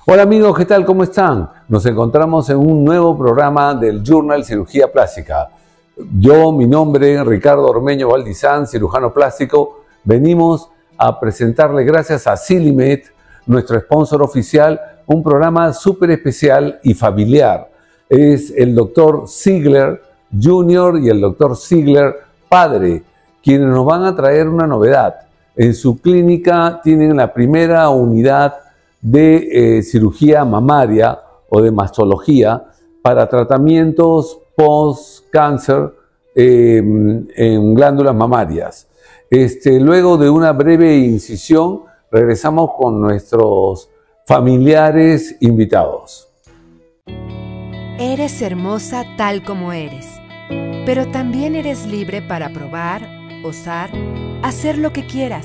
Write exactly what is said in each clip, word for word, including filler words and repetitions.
Hola amigos, ¿qué tal? ¿Cómo están? Nos encontramos en un nuevo programa del Journal Cirugía Plástica. Yo, mi nombre, Ricardo Ormeño Valdizán, cirujano plástico. Venimos a presentarle, gracias a Silimed, nuestro sponsor oficial, un programa súper especial y familiar. Es el doctor Ziegler junior y el doctor Ziegler padre, quienes nos van a traer una novedad. En su clínica tienen la primera unidad de eh, cirugía mamaria o de mastología para tratamientos post-cáncer eh, en glándulas mamarias. Este, luego de una breve incisión, regresamos con nuestros familiares invitados. Eres hermosa tal como eres, pero también eres libre para probar, osar, hacer lo que quieras.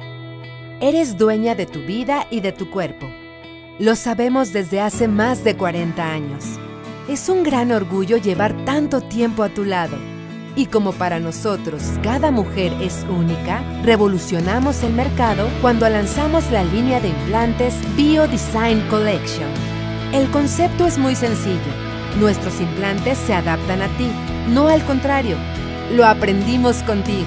Eres dueña de tu vida y de tu cuerpo. Lo sabemos desde hace más de cuarenta años. Es un gran orgullo llevar tanto tiempo a tu lado. Y como para nosotros cada mujer es única, revolucionamos el mercado cuando lanzamos la línea de implantes BioDesign Collection. El concepto es muy sencillo. Nuestros implantes se adaptan a ti, no al contrario. Lo aprendimos contigo.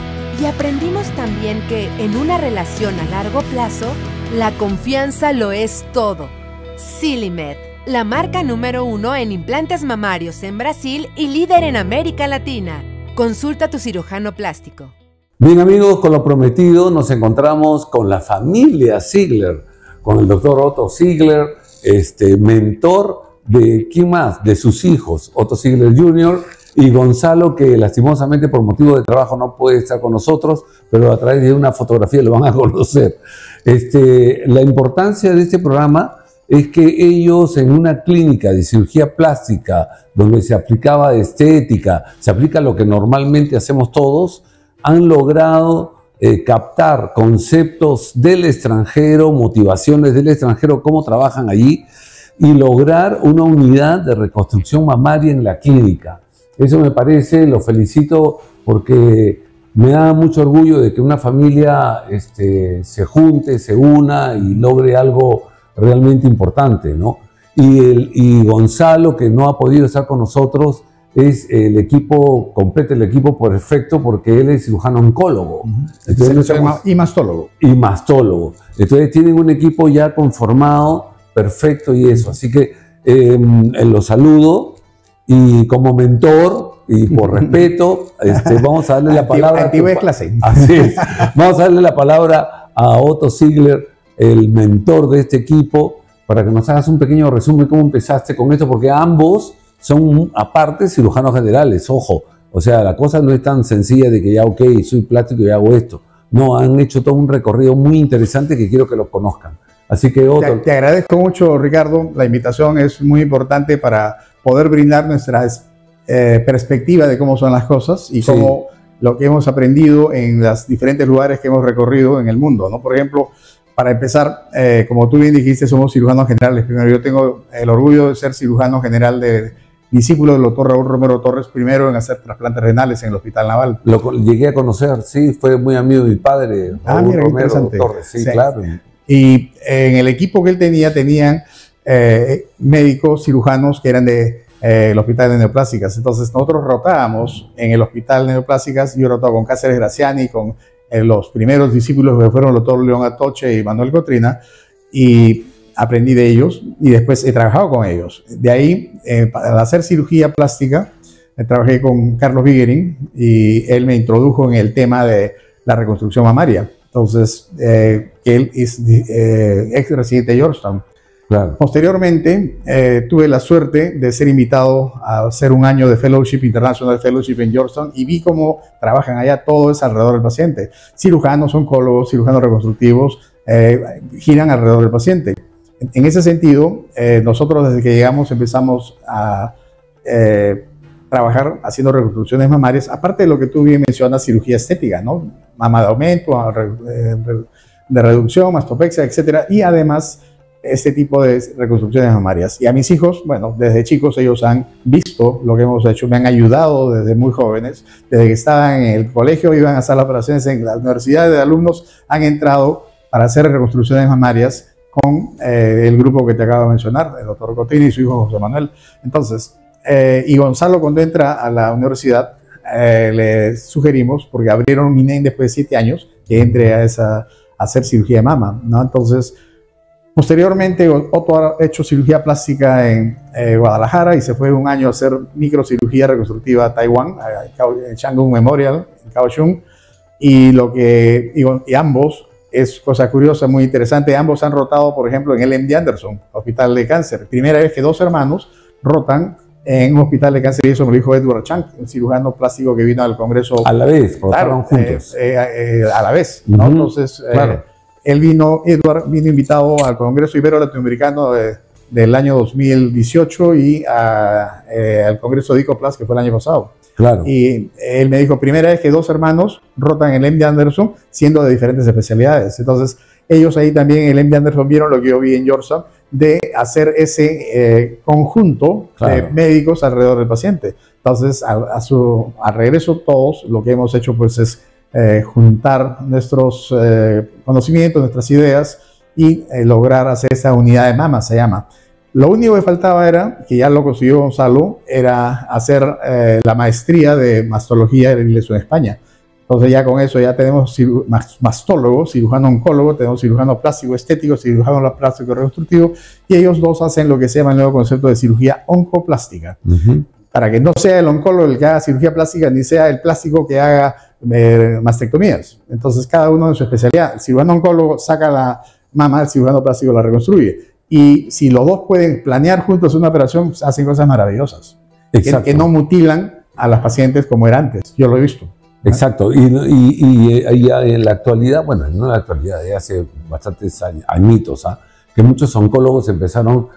Y aprendimos también que en una relación a largo plazo, la confianza lo es todo. Silimed, la marca número uno en implantes mamarios en Brasil y líder en América Latina. Consulta a tu cirujano plástico. Bien amigos, con lo prometido nos encontramos con la familia Ziegler, con el doctor Otto Ziegler, este, mentor de, ¿quién más? De sus hijos, Otto Ziegler junior y Gonzalo, que lastimosamente por motivo de trabajo no puede estar con nosotros, pero a través de una fotografía lo van a conocer. Este, la importancia de este programa es que ellos en una clínica de cirugía plástica, donde se aplicaba estética, se aplica lo que normalmente hacemos todos, han logrado eh, captar conceptos del extranjero, motivaciones del extranjero, cómo trabajan allí, y lograr una unidad de reconstrucción mamaria en la clínica. Eso me parece, lo felicito porque me da mucho orgullo de que una familia este, se junte, se una y logre algo realmente importante, ¿no? Y, el, y Gonzalo, que no ha podido estar con nosotros, es el equipo, completa el equipo perfecto porque él es cirujano oncólogo. Entonces, se llama y mastólogo. Y mastólogo. Entonces tienen un equipo ya conformado, perfecto y eso. Así que eh, los saludo. Y como mentor y por respeto, este, vamos a darle la palabra. Antiguo de clase. Así es. Vamos a darle la palabra a Otto Ziegler, el mentor de este equipo, para que nos hagas un pequeño resumen de cómo empezaste con esto, porque ambos son, aparte, cirujanos generales, ojo. O sea, la cosa no es tan sencilla de que ya, ok, soy plástico y hago esto. No, han hecho todo un recorrido muy interesante que quiero que lo conozcan. Así que, Otto. Te, te agradezco mucho, Ricardo. La invitación es muy importante para poder brindar nuestra eh, perspectiva de cómo son las cosas y sí. Cómo lo que hemos aprendido en los diferentes lugares que hemos recorrido en el mundo, ¿no? Por ejemplo, para empezar, eh, como tú bien dijiste, somos cirujanos generales. Primero, yo tengo el orgullo de ser cirujano general de discípulo del doctor Raúl Romero Torres, primero en hacer trasplantes renales en el Hospital Naval. Lo llegué a conocer, sí, fue muy amigo de mi padre, Raúl ah, mira, Romero Torres, sí, sí, claro. Y en el equipo que él tenía, tenían eh, médicos, cirujanos que eran de eh, el Hospital de Neoplásicas. Entonces nosotros rotábamos en el Hospital de Neoplásicas. Yo rotaba con Cáceres Graciani, con eh, los primeros discípulos que fueron el doctor León Atoche y Manuel Cotrina, y aprendí de ellos y después he trabajado con ellos. De ahí, eh, para hacer cirugía plástica, eh, trabajé con Carlos Vigerin y él me introdujo en el tema de la reconstrucción mamaria. Entonces, eh, él es eh, ex residente de Georgetown. Claro. Posteriormente, eh, tuve la suerte de ser invitado a hacer un año de Fellowship, International Fellowship en Georgetown, y vi cómo trabajan allá, todo es alrededor del paciente. Cirujanos, oncólogos, cirujanos reconstructivos, eh, giran alrededor del paciente. En, en ese sentido, eh, nosotros desde que llegamos empezamos a eh, trabajar haciendo reconstrucciones mamarias, aparte de lo que tú bien mencionas, cirugía estética, ¿no? Mama de aumento, de reducción, mastopexia, etcétera, y además este tipo de reconstrucciones mamarias. Y a mis hijos, bueno, desde chicos ellos han visto lo que hemos hecho, me han ayudado desde muy jóvenes, desde que estaban en el colegio, iban a hacer las operaciones en la universidad de alumnos, han entrado para hacer reconstrucciones mamarias con eh, el grupo que te acabo de mencionar, el doctor Cotini y su hijo José Manuel. Entonces, eh, y Gonzalo, cuando entra a la universidad, eh, le sugerimos, porque abrieron un I N E M después de siete años, que entre a, esa, a hacer cirugía de mama, ¿no? Entonces, posteriormente, Otto ha hecho cirugía plástica en eh, Guadalajara y se fue un año a hacer microcirugía reconstructiva a Taiwán, en Chang'un Memorial, en Kaohsiung, y, lo que, y, y ambos, es cosa curiosa, muy interesante, ambos han rotado, por ejemplo, en el M D Anderson, Hospital de Cáncer. Primera vez que dos hermanos rotan en un hospital de cáncer, y eso me lo dijo Edward Chang, un cirujano plástico que vino al Congreso. A la vez, rotaron claro, juntos. Eh, eh, eh, a la vez, ¿no? Uh-huh. Entonces, claro. eh, él vino, Edward vino invitado al Congreso Ibero Latinoamericano de, del año dos mil dieciocho y a, eh, al Congreso de ICOPLAS, que fue el año pasado. Claro. Y él me dijo, primera vez que dos hermanos rotan en el M D Anderson, siendo de diferentes especialidades. Entonces, ellos ahí también en el M D Anderson vieron lo que yo vi en Georgetown, de hacer ese eh, conjunto claro. de médicos alrededor del paciente. Entonces, a, a su al regreso todos, lo que hemos hecho pues es eh, juntar nuestros eh, conocimientos, nuestras ideas y eh, lograr hacer esa unidad de mama, se llama. Lo único que faltaba era, que ya lo consiguió Gonzalo, era hacer eh, la maestría de mastología de la Iglesia en España. Entonces ya con eso ya tenemos ciru mastólogo, cirujano oncólogo, tenemos cirujano plástico estético, cirujano plástico reconstructivo, y ellos dos hacen lo que se llama el nuevo concepto de cirugía oncoplástica. Uh-huh. Para que no sea el oncólogo el que haga cirugía plástica, ni sea el plástico que haga eh, mastectomías. Entonces cada uno en su especialidad. El cirujano oncólogo saca la mama, el cirujano plástico la reconstruye. Y si los dos pueden planear juntos una operación, hacen cosas maravillosas. Que, que no mutilan a las pacientes como era antes. Yo lo he visto. Exacto. Y, y, y, y en la actualidad, bueno, no en la actualidad, ya hace bastantes años, añitos, ¿ah? que muchos oncólogos empezaron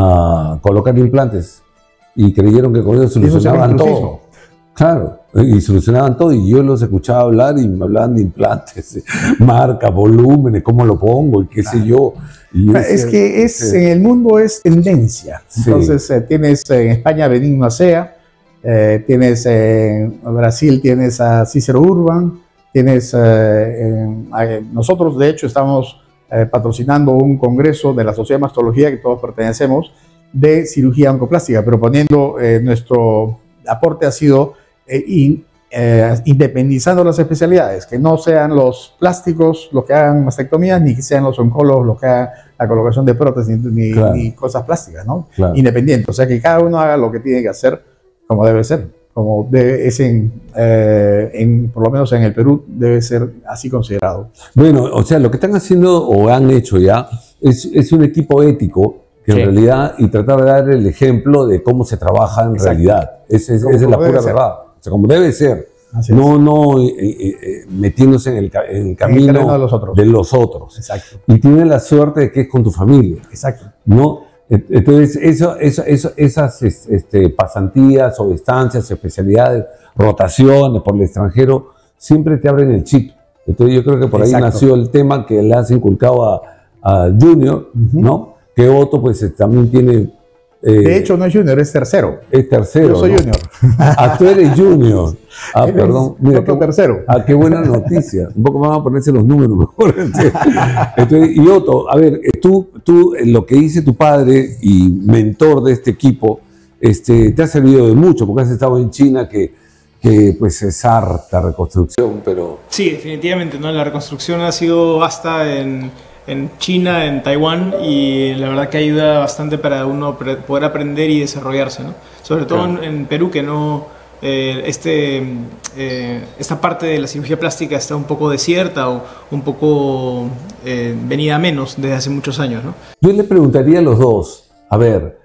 a colocar implantes y creyeron que con eso solucionaban todo. Claro, y solucionaban todo, y yo los escuchaba hablar y me hablaban de implantes, marca, volúmenes, cómo lo pongo y qué claro. sé yo. Y yo es decía, que es, sí. en el mundo es tendencia. Sí. Entonces eh, tienes en España Benigno Acea, eh, tienes en Brasil tienes a Cícero Urban, tienes eh, en, eh, nosotros de hecho estamos eh, patrocinando un congreso de la Sociedad de Mastología que todos pertenecemos de cirugía oncoplástica, pero poniendo eh, nuestro aporte ha sido Eh, y eh, independizando las especialidades, que no sean los plásticos los que hagan mastectomías, ni que sean los oncólogos los que hagan la colocación de prótesis, ni, claro. ni cosas plásticas, ¿no? Claro. Independiente, o sea que cada uno haga lo que tiene que hacer como debe ser, como debe, es en, eh, en, por lo menos en el Perú, debe ser así considerado. Bueno, o sea, lo que están haciendo o han hecho ya es, es un equipo ético que sí. en realidad, y tratar de dar el ejemplo de cómo se trabaja en Exacto. realidad. Esa es, es la pura verdad. O sea, como debe ser, Así no, es. no eh, eh, metiéndose en el, en el camino en el de los otros. De los otros. Exacto. Y tienes la suerte de que es con tu familia. Exacto. ¿No? Entonces, eso, eso, eso, esas este, pasantías o estancias, especialidades, rotaciones por el extranjero, siempre te abren el chip. Entonces, yo creo que por Exacto. ahí nació el tema que le has inculcado a, a Junior, uh-huh. ¿no? Que Otto, pues, también tiene... Eh, de hecho, no es junior, es tercero. Es tercero. Yo soy ¿no? junior. Ah, tú eres junior. Ah, ¿Eres perdón. Mira, qué, tercero. Ah, qué buena noticia. Un poco más a ponerse los números mejor. Entonces, y Otto, a ver, tú, tú, lo que dice tu padre y mentor de este equipo, este, te ha servido de mucho, porque has estado en China, que, que pues es harta reconstrucción, pero... Sí, definitivamente, ¿no? La reconstrucción ha sido vasta en... en China, en Taiwán, y la verdad que ayuda bastante para uno poder aprender y desarrollarse, ¿no? Sobre todo claro. en, en Perú, que no eh, este, eh, esta parte de la cirugía plástica está un poco desierta o un poco eh, venida a menos desde hace muchos años, ¿no? Yo le preguntaría a los dos, a ver,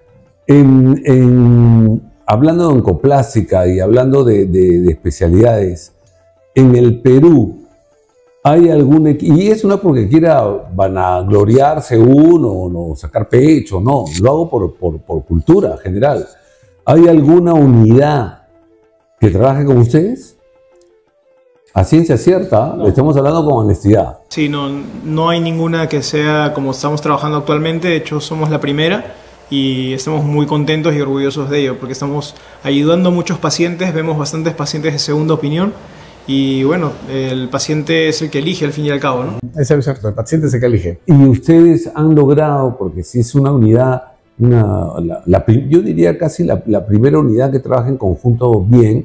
en, en, hablando de oncoplástica y hablando de, de, de especialidades, en el Perú, ¿hay algún equipo? Y eso no es porque quiera vanagloriarse uno o no, sacar pecho, no. Lo hago por, por, por cultura general. ¿Hay alguna unidad que trabaje con ustedes? A ciencia cierta, no. Estamos hablando con honestidad. Sí, no, no hay ninguna que sea como estamos trabajando actualmente. De hecho, somos la primera y estamos muy contentos y orgullosos de ello porque estamos ayudando a muchos pacientes. Vemos bastantes pacientes de segunda opinión. Y bueno, el paciente es el que elige al fin y al cabo, ¿no? Eso es cierto, el paciente es el que elige. Y ustedes han logrado, porque si es una unidad, una, la, la, yo diría casi la, la primera unidad que trabaja en conjunto bien,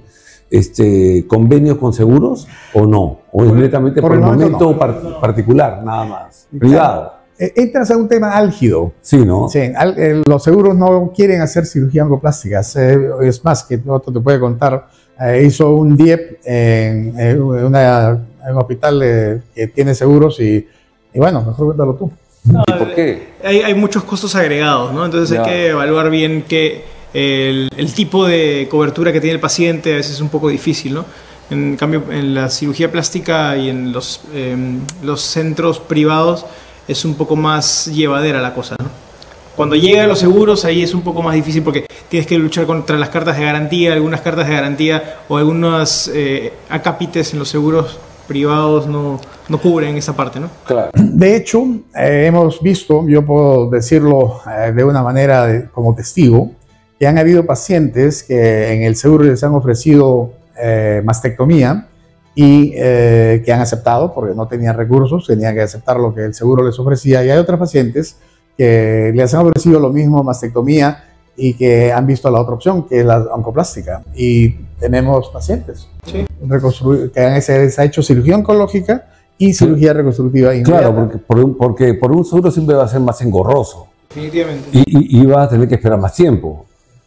este, ¿convenios con seguros o no? ¿O es netamente por, por el momento, momento no. par, particular, nada más? Privado. Entras a un tema álgido. Sí, ¿no? Sí, al, eh, los seguros no quieren hacer cirugía oncoplástica. Eh, es más, que otro te puede contar, eh, hizo un D I E P en, en, una, en un hospital eh, que tiene seguros y, y bueno, mejor cuéntalo tú. No, ¿y por qué? Hay, hay muchos costos agregados, ¿no? Entonces ya. hay que evaluar bien que el, el tipo de cobertura que tiene el paciente a veces es un poco difícil, ¿no? En cambio, en la cirugía plástica y en los, eh, los centros privados es un poco más llevadera la cosa, ¿no? Cuando llega a los seguros, ahí es un poco más difícil porque tienes que luchar contra las cartas de garantía, algunas cartas de garantía o algunos eh, acápites en los seguros privados no, no cubren esa parte, ¿no? Claro. De hecho, eh, hemos visto, yo puedo decirlo eh, de una manera de, como testigo, que han habido pacientes que en el seguro les han ofrecido eh, mastectomía y eh, que han aceptado porque no tenían recursos, tenían que aceptar lo que el seguro les ofrecía. Y hay otros pacientes que les han ofrecido lo mismo, mastectomía, y que han visto la otra opción, que es la oncoplástica. Y tenemos pacientes sí. que han, se, se ha hecho cirugía oncológica y cirugía sí. reconstructiva inmediata. Claro, porque por, un, porque por un seguro siempre va a ser más engorroso. Definitivamente. Y, y, y va a tener que esperar más tiempo.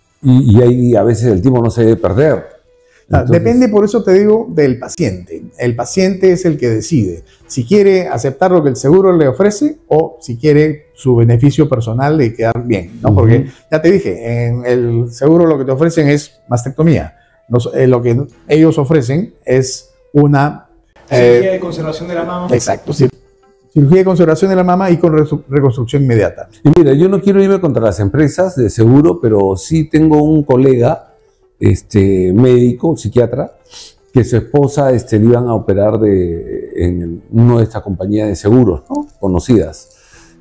Y, y ahí a veces el tiempo no se debe perder. Entonces, depende, por eso te digo, del paciente. El paciente es el que decide si quiere aceptar lo que el seguro le ofrece o si quiere su beneficio personal de quedar bien, ¿no? Porque uh-huh. ya te dije, en el seguro lo que te ofrecen es mastectomía. Los, eh, lo que ellos ofrecen es una... Cirugía eh, de conservación de la mama. Exacto, sí. Cirugía de conservación de la mama y con reconstrucción inmediata. Y mira, yo no quiero irme contra las empresas de seguro, pero sí tengo un colega este médico, psiquiatra, que su esposa este, le iban a operar de, en una de estas compañías de seguros, ¿no? Conocidas.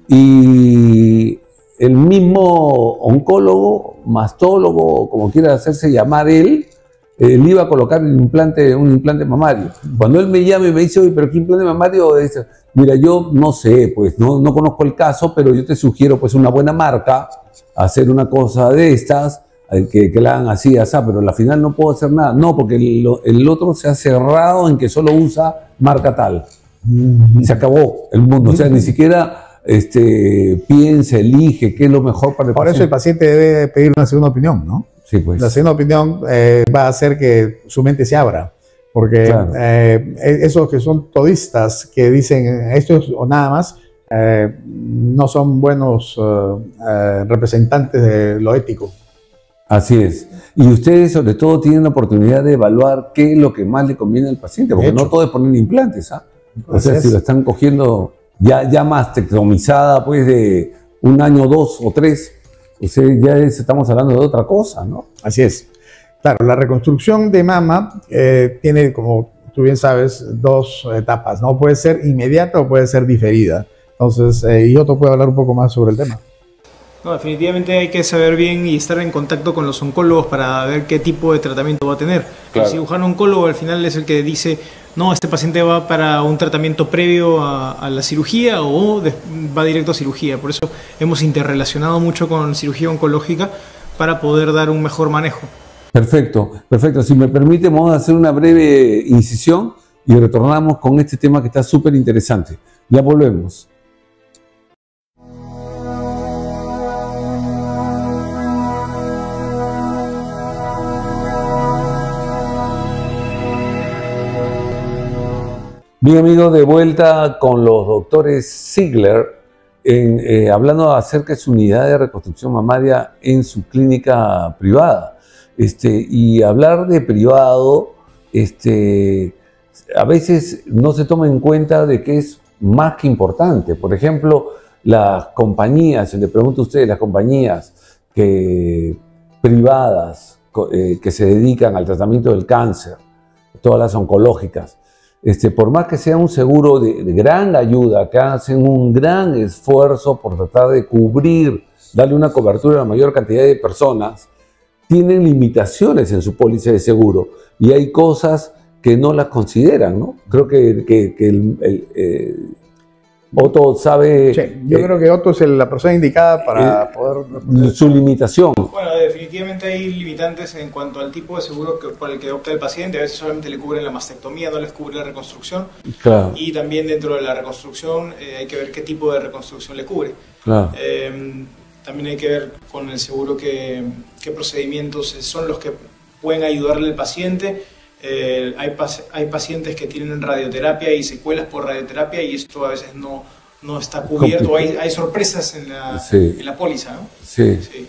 Y el mismo oncólogo, mastólogo, como quiera hacerse llamar él, eh, le iba a colocar un implante, un implante mamario. Cuando él me llama y me dice, oye, ¿pero qué implante mamario? Dice, mira, yo no sé, pues no, no conozco el caso, pero yo te sugiero pues una buena marca, hacer una cosa de estas, Que, que la hagan así, así, pero al final no puedo hacer nada. No, porque el, el otro se ha cerrado en que solo usa marca tal. Mm-hmm. Se acabó el mundo. Mm-hmm. O sea, ni siquiera este, piensa, elige qué es lo mejor para el Por paciente. eso el paciente debe pedir una segunda opinión, ¿no? Sí, pues. La segunda opinión eh, va a hacer que su mente se abra. Porque claro. eh, esos que son todistas que dicen esto es, o nada más, eh, no son buenos uh, uh, representantes de lo ético. Así es. Y ustedes sobre todo tienen la oportunidad de evaluar qué es lo que más le conviene al paciente, porque no todo es poner implantes, ¿ah? O sea, si lo están cogiendo ya, ya mastectomizada, pues de un año, dos o tres, o sea, ya es, estamos hablando de otra cosa, ¿no? Así es. Claro, la reconstrucción de mama eh, tiene, como tú bien sabes, dos etapas, ¿no? Puede ser inmediata o puede ser diferida. Entonces, eh, y otro puede hablar un poco más sobre el tema. No, definitivamente hay que saber bien y estar en contacto con los oncólogos para ver qué tipo de tratamiento va a tener. Claro. El cirujano oncólogo al final es el que dice, no, este paciente va para un tratamiento previo a, a la cirugía o de, va directo a cirugía. Por eso hemos interrelacionado mucho con cirugía oncológica para poder dar un mejor manejo. Perfecto, perfecto. Si me permite, vamos a hacer una breve incisión y retornamos con este tema que está súper interesante. Ya volvemos. Bien, amigos, de vuelta con los doctores Ziegler, en, eh, hablando acerca de su unidad de reconstrucción mamaria en su clínica privada. Este, y hablar de privado, este, a veces no se toma en cuenta de que es más que importante. Por ejemplo, las compañías, le pregunto a ustedes, las compañías que, privadas eh, que se dedican al tratamiento del cáncer, todas las oncológicas, Este, por más que sea un seguro de, de gran ayuda, que hacen un gran esfuerzo por tratar de cubrir, darle una cobertura a la mayor cantidad de personas, tienen limitaciones en su póliza de seguro y hay cosas que no las consideran, ¿no? Creo que, que, que el, el, eh, Otto sabe... Sí, yo eh, creo que Otto es la persona indicada para eh, poder... Su limitación. Bueno, definitivamente hay limitantes en cuanto al tipo de seguro que, por el que opta el paciente. A veces solamente le cubren la mastectomía, no les cubre la reconstrucción. Claro. Y también dentro de la reconstrucción eh, hay que ver qué tipo de reconstrucción le cubre. Claro. Eh, también hay que ver con el seguro qué, qué procedimientos son los que pueden ayudarle al paciente. Eh, hay, hay pacientes que tienen radioterapia y secuelas por radioterapia y esto a veces no, no está cubierto, hay, hay sorpresas en la, sí. en la póliza, ¿no? Sí. sí.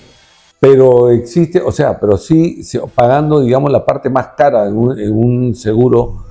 Pero existe, o sea, pero sí, pagando, digamos, la parte más cara en un, en un seguro,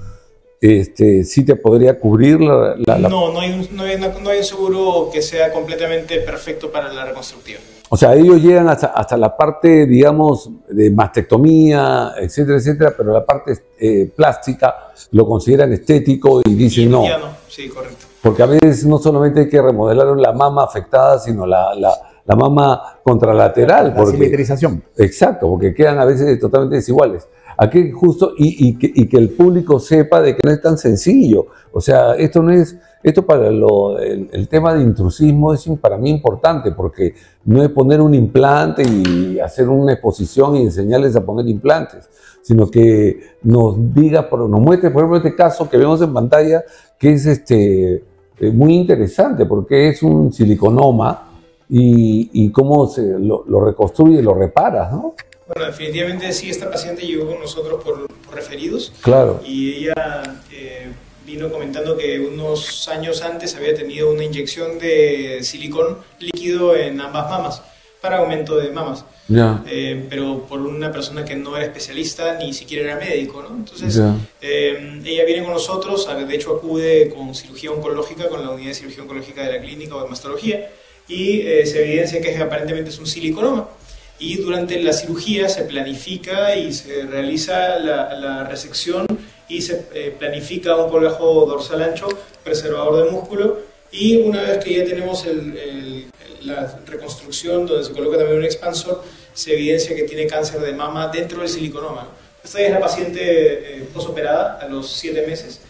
este, ¿sí te podría cubrir la...? la, la... No, no hay, un, no, hay una, no hay un seguro que sea completamente perfecto para la reconstructiva. O sea, ellos llegan hasta, hasta la parte, digamos, de mastectomía, etcétera, etcétera, pero la parte eh, plástica lo consideran estético y dicen y no. Ya no. Sí, correcto. Porque a veces no solamente hay que remodelar la mama afectada, sino la, la, la mama contralateral. La porque, simetrización. Exacto, porque quedan a veces totalmente desiguales. Aquí justo, y, y, que, y que el público sepa de que no es tan sencillo. O sea, esto no es... Esto para lo, el, el tema de intrusismo es para mí importante porque no es poner un implante y hacer una exposición y enseñarles a poner implantes, sino que nos diga, nos muestre, por ejemplo, este caso que vemos en pantalla, que es este, muy interesante porque es un siliconoma y, y cómo se lo, lo reconstruye y lo repara, ¿no? Bueno, definitivamente sí, esta paciente llegó con nosotros por, por referidos. Claro. Y ella... Eh, vino comentando que unos años antes había tenido una inyección de silicón líquido en ambas mamas para aumento de mamas, yeah. eh, pero por una persona que no era especialista ni siquiera era médico, ¿no? Entonces yeah. eh, ella viene con nosotros, de hecho acude con cirugía oncológica, con la unidad de cirugía oncológica de la clínica o de mastología y eh, se evidencia que aparentemente es un siliconoma. Y durante la cirugía se planifica y se realiza la, la resección y se eh, planifica un colgajo dorsal ancho, preservador de músculo, y una vez que ya tenemos el, el, la reconstrucción donde se coloca también un expansor, se evidencia que tiene cáncer de mama dentro del siliconoma. Esta es la paciente eh, posoperada a los siete meses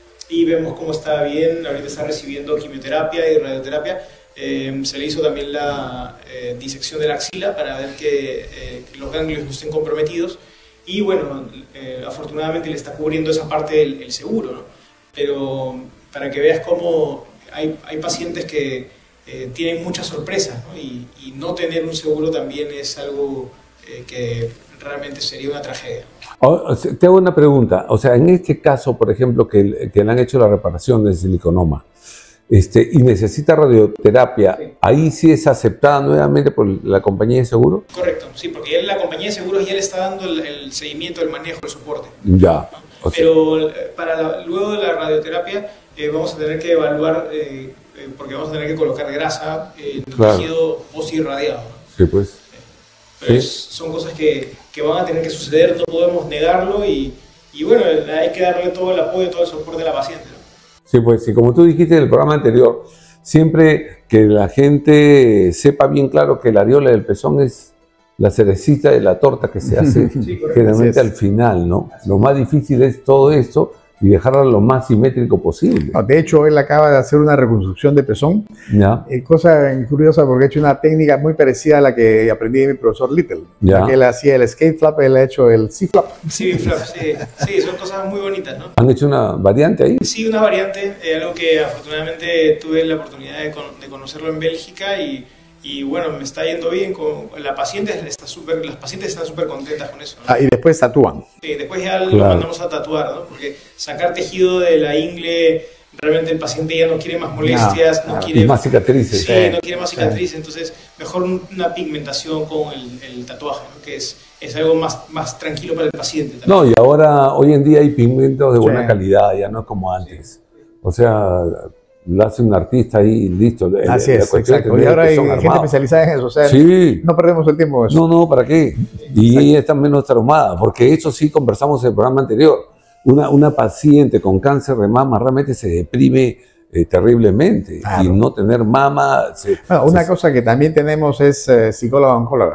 y vemos cómo está bien, ahorita está recibiendo quimioterapia y radioterapia. Eh, se le hizo también la eh, disección de la axila para ver que eh, los ganglios no estén comprometidos y bueno, eh, afortunadamente le está cubriendo esa parte del el seguro, ¿no? Pero para que veas cómo hay, hay pacientes que eh, tienen muchas sorpresas, ¿no? Y, y no tener un seguro también es algo eh, que realmente sería una tragedia. Oh, te hago una pregunta, o sea, en este caso, por ejemplo, que, que le han hecho la reparación del siliconoma, Este, y necesita radioterapia, sí. ¿Ahí sí es aceptada nuevamente por la compañía de seguro? Correcto, sí, porque ya la compañía de seguros ya le está dando el, el seguimiento, el manejo, el soporte. Ya. ¿No? O sea. Pero para la, luego de la radioterapia eh, vamos a tener que evaluar, eh, eh, porque vamos a tener que colocar grasa en el claro. tejido posirradiado. Sí, pues. Pero sí. Es, son cosas que, que van a tener que suceder, no podemos negarlo y, y bueno, hay que darle todo el apoyo, todo el soporte a la paciente, ¿no? Sí, pues, y como tú dijiste en el programa anterior, siempre que la gente sepa bien claro que la areola del pezón es la cerecita de la torta que se hace sí, generalmente al final, ¿no? Lo más difícil es todo esto y dejarlo lo más simétrico posible. No, de hecho, él acaba de hacer una reconstrucción de pezón, ya. Eh, cosa curiosa porque ha hecho una técnica muy parecida a la que aprendí de mi profesor Little. Ya. Que él hacía el skate flap, él ha hecho el C-flap. Sí, flap, sí, sí, son cosas muy bonitas, ¿no? ¿Han hecho una variante ahí? Sí, una variante, eh, algo que afortunadamente tuve la oportunidad de, con, de conocerlo en Bélgica y, y bueno, me está yendo bien, con la paciente está super, las pacientes están súper contentas con eso, ¿no? Ah, y después tatúan. Sí, después ya claro. lo mandamos a tatuar, ¿no? Porque sacar tejido de la ingle, realmente el paciente ya no quiere más molestias, no, no quiere más cicatrices. Sí, sí, no quiere más cicatrices, sí. Entonces mejor una pigmentación con el, el tatuaje, ¿no? Que es, es algo más, más tranquilo para el paciente también. No, y ahora, hoy en día hay pigmentos de buena sí. calidad, ya no es como antes. O sea, lo hace un artista ahí y listo. Así es, exacto. Y ahora hay gente armado. especializada en eso, o sea, sí. no perdemos el tiempo en eso. No, no, ¿para qué? Y ella está menos traumada, porque eso sí conversamos en el programa anterior. Una, una paciente con cáncer de mama realmente se deprime eh, terriblemente, claro. Y no tener mama... Se, bueno, una se, cosa que también tenemos es eh, psicóloga oncóloga.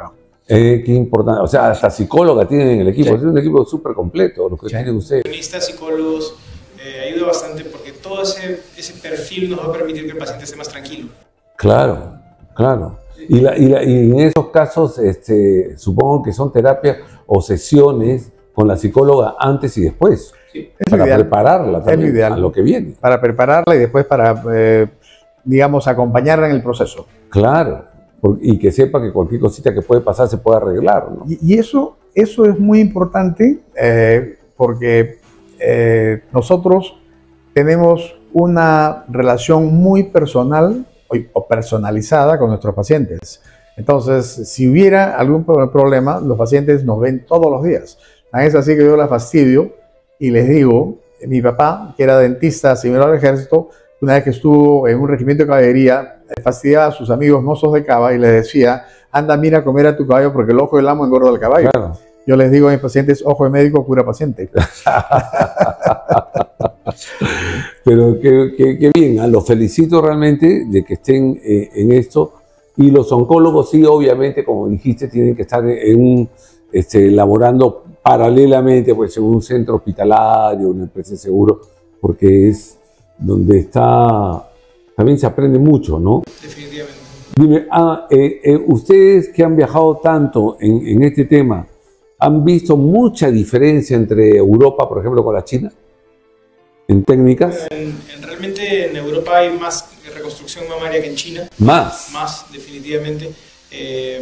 Eh, qué importante. O sea, hasta psicóloga tienen en el equipo. Sí. Es un equipo súper completo, lo que Sí. tienen ustedes. Nutricionistas, psicólogos, eh, ayuda bastante porque todo ese, ese perfil nos va a permitir que el paciente esté más tranquilo. Claro, claro. Y, la, y, la, y en esos casos, este, supongo que son terapias o sesiones con la psicóloga antes y después, Sí. Es lo para ideal. prepararla Es lo también ideal. a lo que viene. Para prepararla y después para, eh, digamos, acompañarla en el proceso. Claro, por- y que sepa que cualquier cosita que puede pasar se puede arreglar, ¿no? Y, y eso, eso es muy importante eh, porque eh, nosotros tenemos una relación muy personal o, o personalizada con nuestros pacientes. Entonces, si hubiera algún pro- problema, los pacientes nos ven todos los días. Es así que yo la fastidio y les digo, mi papá, que era dentista similar al ejército, una vez que estuvo en un regimiento de caballería, fastidiaba a sus amigos mozos de cava y les decía, anda, mira a comer a tu caballo porque el ojo del amo engorda al caballo. Claro. Yo les digo a mis pacientes, ojo de médico, cura paciente. Pero qué, qué- qué bien, ¿ah? Los felicito realmente de que estén eh, en esto. Y los oncólogos sí, obviamente, como dijiste, tienen que estar en un, este, laborando paralelamente pues, en un centro hospitalario, una empresa de seguro, porque es donde está, también se aprende mucho, ¿no? Definitivamente. Dime, ah, eh, eh, ustedes que han viajado tanto en, en este tema, ¿han visto mucha diferencia entre Europa, por ejemplo, con la China? ¿En técnicas? En, en- realmente en Europa hay más reconstrucción mamaria que en China, Más. más definitivamente. Eh,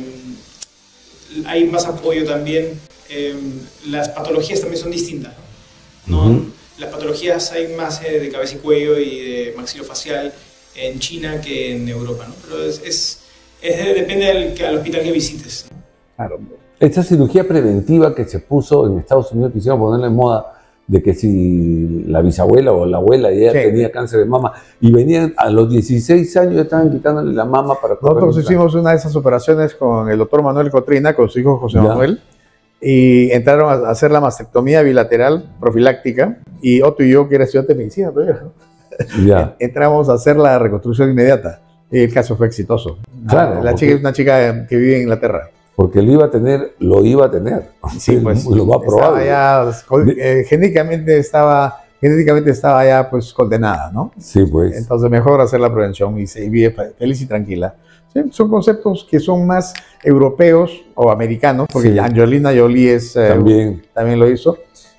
hay más apoyo también. Eh, las patologías también son distintas, ¿no? ¿No? Ujú. Las patologías hay más eh, de cabeza y cuello y de maxilofacial en China que en Europa, ¿no? Pero es, es, es- depende del al hospital que visites, ¿no? Claro. Esta cirugía preventiva que se puso en Estados Unidos, quisieron ponerla en moda, de que si la bisabuela o la abuela ya Sí. tenía cáncer de mama, y venían a los dieciséis años, ya estaban quitándole la mama para Nosotros correr. hicimos una de esas operaciones con el doctor Manuel Cotrina, con su hijo José Ya. Manuel, y entraron a hacer la mastectomía bilateral profiláctica, y Otto y yo, que era estudiante de medicina todavía, ¿no? Ya. entramos a hacer la reconstrucción inmediata. Y el caso fue exitoso. Claro, La porque- chica es una chica que vive en Inglaterra. Porque lo iba a tener, lo iba a tener. Sí, pues lo va a probar. estaba ya, eh, genéticamente estaba, genéticamente estaba ya pues condenada, ¿no? Sí, pues. Entonces mejor hacer la prevención y se y vive fe- feliz y tranquila. Sí, son conceptos que son más europeos o americanos, porque Sí. Angelina Jolie es, eh, También. también lo hizo,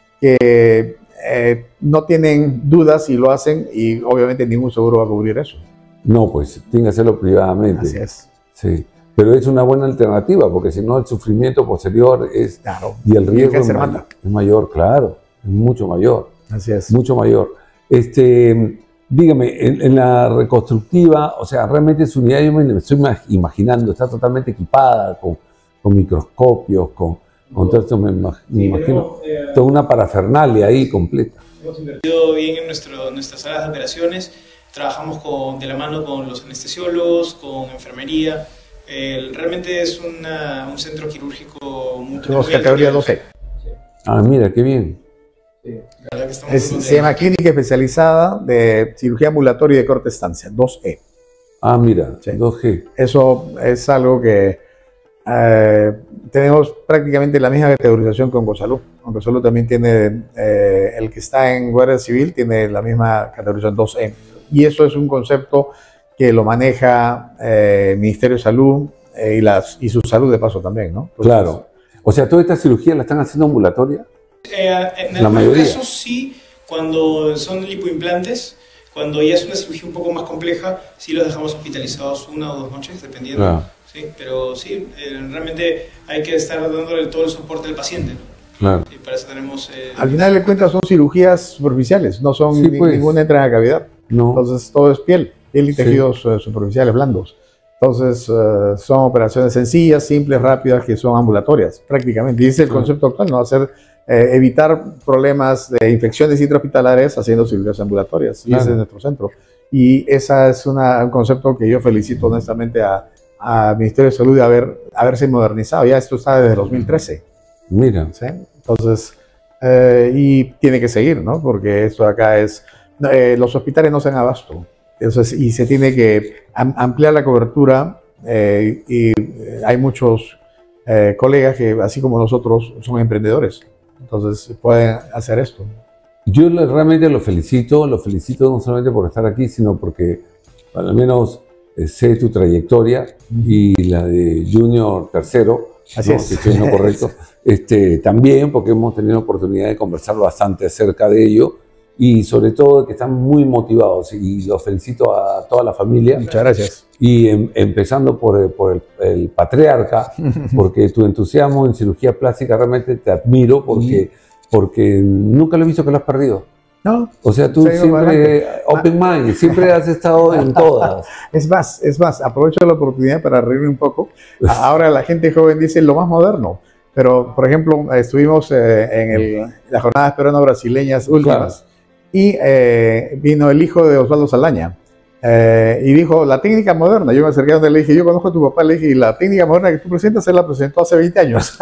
que eh, no tienen dudas y lo hacen y obviamente ningún seguro va a cubrir eso. No, pues, tiene que hacerlo privadamente. Así es. Sí. Pero es una buena alternativa, porque si no, el sufrimiento posterior es. Claro. Y el Y el riesgo es, cáncer may- mata. es mayor, claro. Es mucho mayor. Así es. Mucho mayor. Este, dígame, en, en la reconstructiva, o sea, realmente su unidad, yo me me estoy ima- imaginando, está totalmente equipada con, con microscopios, con, con todo esto, me, imag- me Sí, imagino, tenemos, eh, toda una parafernalia ahí completa. Hemos invertido bien en nuestro, nuestras salas de operaciones, trabajamos con, de la mano con los anestesiólogos, con enfermería. Eh, realmente es una- un centro quirúrgico muy Tenemos muy alto categoría nivel. doce. Ah, mira, qué bien. Sí, la verdad que estamos Es- muy se llama contentos. Clínica Especializada de Cirugía Ambulatoria y de Corta Estancia, dos E. Ah, mira, Sí. dos G. Eso es algo que eh, tenemos prácticamente la misma categorización con Oncosalud. Oncosalud también tiene, eh, el que está en Guardia Civil tiene la misma categorización dos E. Y eso es un concepto que lo maneja eh, el Ministerio de Salud eh, y, las, y su salud de paso también, ¿no? Entonces, Claro. O sea, toda esta cirugía la están haciendo ambulatoria. Eh, en La algunos mayoría. casos sí, cuando son lipoimplantes, cuando ya es una cirugía un poco más compleja, sí los dejamos hospitalizados una o dos noches, dependiendo. Claro. Sí, pero sí, eh, realmente hay que estar dándole todo el soporte al paciente, ¿no? Claro. Y para eso tenemos... eh, al final de cuentas son cirugías superficiales, no son Sí, ni- pues. ninguna entrada a cavidad. No. Entonces todo es piel, piel y Sí. tejidos eh, superficiales blandos. Entonces eh, son operaciones sencillas, simples, rápidas, que son ambulatorias prácticamente. Y ese es el Claro. concepto actual, ¿no? Hacer, eh, evitar problemas de infecciones intrahospitalarias haciendo cirugías ambulatorias. Y Claro. ese es nuestro centro. Y ese es una- un concepto que yo felicito honestamente a, a Ministerio de Salud de haber, haberse modernizado. Ya esto está desde dos mil trece. Mira. ¿Sí? Entonces, eh, y tiene que seguir, ¿no? Porque esto acá es, eh, los hospitales no se dan abasto. Entonces, y se tiene que am- ampliar la cobertura eh, y eh, hay muchos eh, colegas que, así como nosotros, son emprendedores. Entonces, pueden hacer esto. Yo le- realmente lo felicito, lo felicito no solamente por estar aquí, sino porque al menos eh, sé tu trayectoria y la de Junior Tercero, Así ¿no? es. Si estoy en lo correcto, este, también porque hemos tenido oportunidad de conversar bastante acerca de ello y sobre todo que están muy motivados y los felicito a toda la familia. Muchas gracias. Y em- empezando por, el, por el, el patriarca, porque tu entusiasmo en cirugía plástica realmente te admiro porque, porque nunca lo he visto que lo has perdido. No, O sea, tú Seguimos siempre open mind, siempre has estado en todas. es más, es más, aprovecho la oportunidad para reírme un poco. Ahora la gente joven dice lo más moderno, pero por ejemplo, estuvimos eh, en el, las jornadas peruano-brasileñas últimas y eh, vino el hijo de Osvaldo Saldaña eh, y dijo la técnica moderna. Yo me acerqué a donde le dije, yo conozco a tu papá, le dije, y la técnica moderna que tú presentas, él la presentó hace veinte años.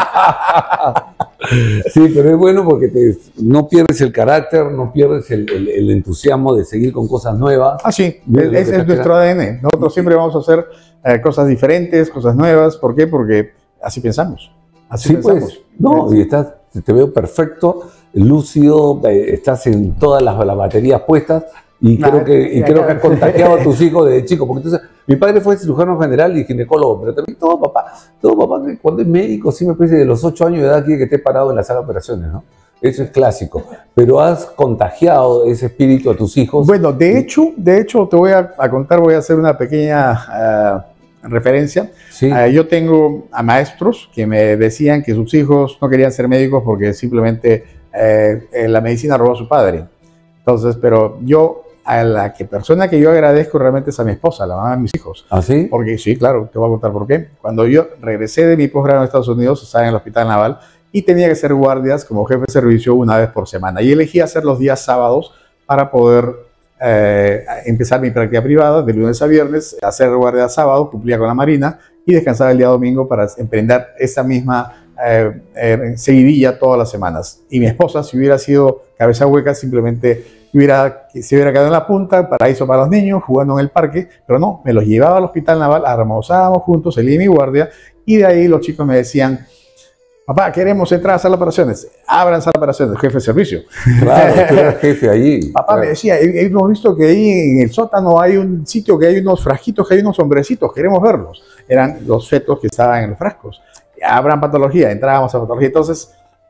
Sí, pero es bueno porque te- no pierdes el carácter, no pierdes el, el- el entusiasmo de seguir con cosas nuevas. Ah, sí, Mira es, lo que es estás nuestro A D N. Nosotros siempre vamos a hacer eh, cosas diferentes, cosas nuevas. ¿Por qué? Porque así pensamos. Así Sí, pensamos. pues, no, y estás, te veo perfecto, lúcido, eh, estás en todas las, las baterías puestas y Nah, creo que, y ya, creo ya. que has contagiado a tus hijos desde chico, porque entonces mi padre fue cirujano general y ginecólogo, pero también todo papá, todo papá que cuando es médico sí me parece de los ocho años de edad quiere que esté parado en la sala de operaciones, ¿no? Eso es clásico, pero has contagiado ese espíritu a tus hijos. Bueno, de hecho, de hecho, te voy a, a contar, voy a hacer una pequeña eh, referencia. Sí, Eh, yo tengo a maestros que me decían que sus hijos no querían ser médicos porque simplemente eh, eh, la medicina robó a su padre. Entonces, pero yo, a la que persona que yo agradezco realmente es a mi esposa, la mamá de mis hijos. ¿así? Porque sí, claro, te voy a contar por qué. Cuando yo regresé de mi posgrado en Estados Unidos, estaba en el Hospital Naval y tenía que hacer guardias como jefe de servicio una vez por semana. Y elegí hacer los días sábados para poder eh, empezar mi práctica privada de lunes a viernes, hacer guardias sábados, cumplía con la Marina y descansaba el día domingo para emprender esa misma eh, eh, seguidilla todas las semanas. Y mi esposa, si hubiera sido cabeza hueca, simplemente hubiera, se hubiera quedado en la punta, paraíso para los niños, jugando en el parque, pero no, me los llevaba al Hospital Naval, almorzábamos juntos, salí de mi guardia y de ahí los chicos me decían, papá, queremos entrar a sala de operaciones, abran sala de operaciones, jefe de servicio. Claro, tú eras jefe allí. Papá me Claro. decía, "He- hemos visto que ahí en el sótano hay un sitio que hay unos frasquitos, que hay unos hombrecitos, queremos verlos. Eran los fetos que estaban en los frascos. Abran patología, entrábamos a patología. Entonces,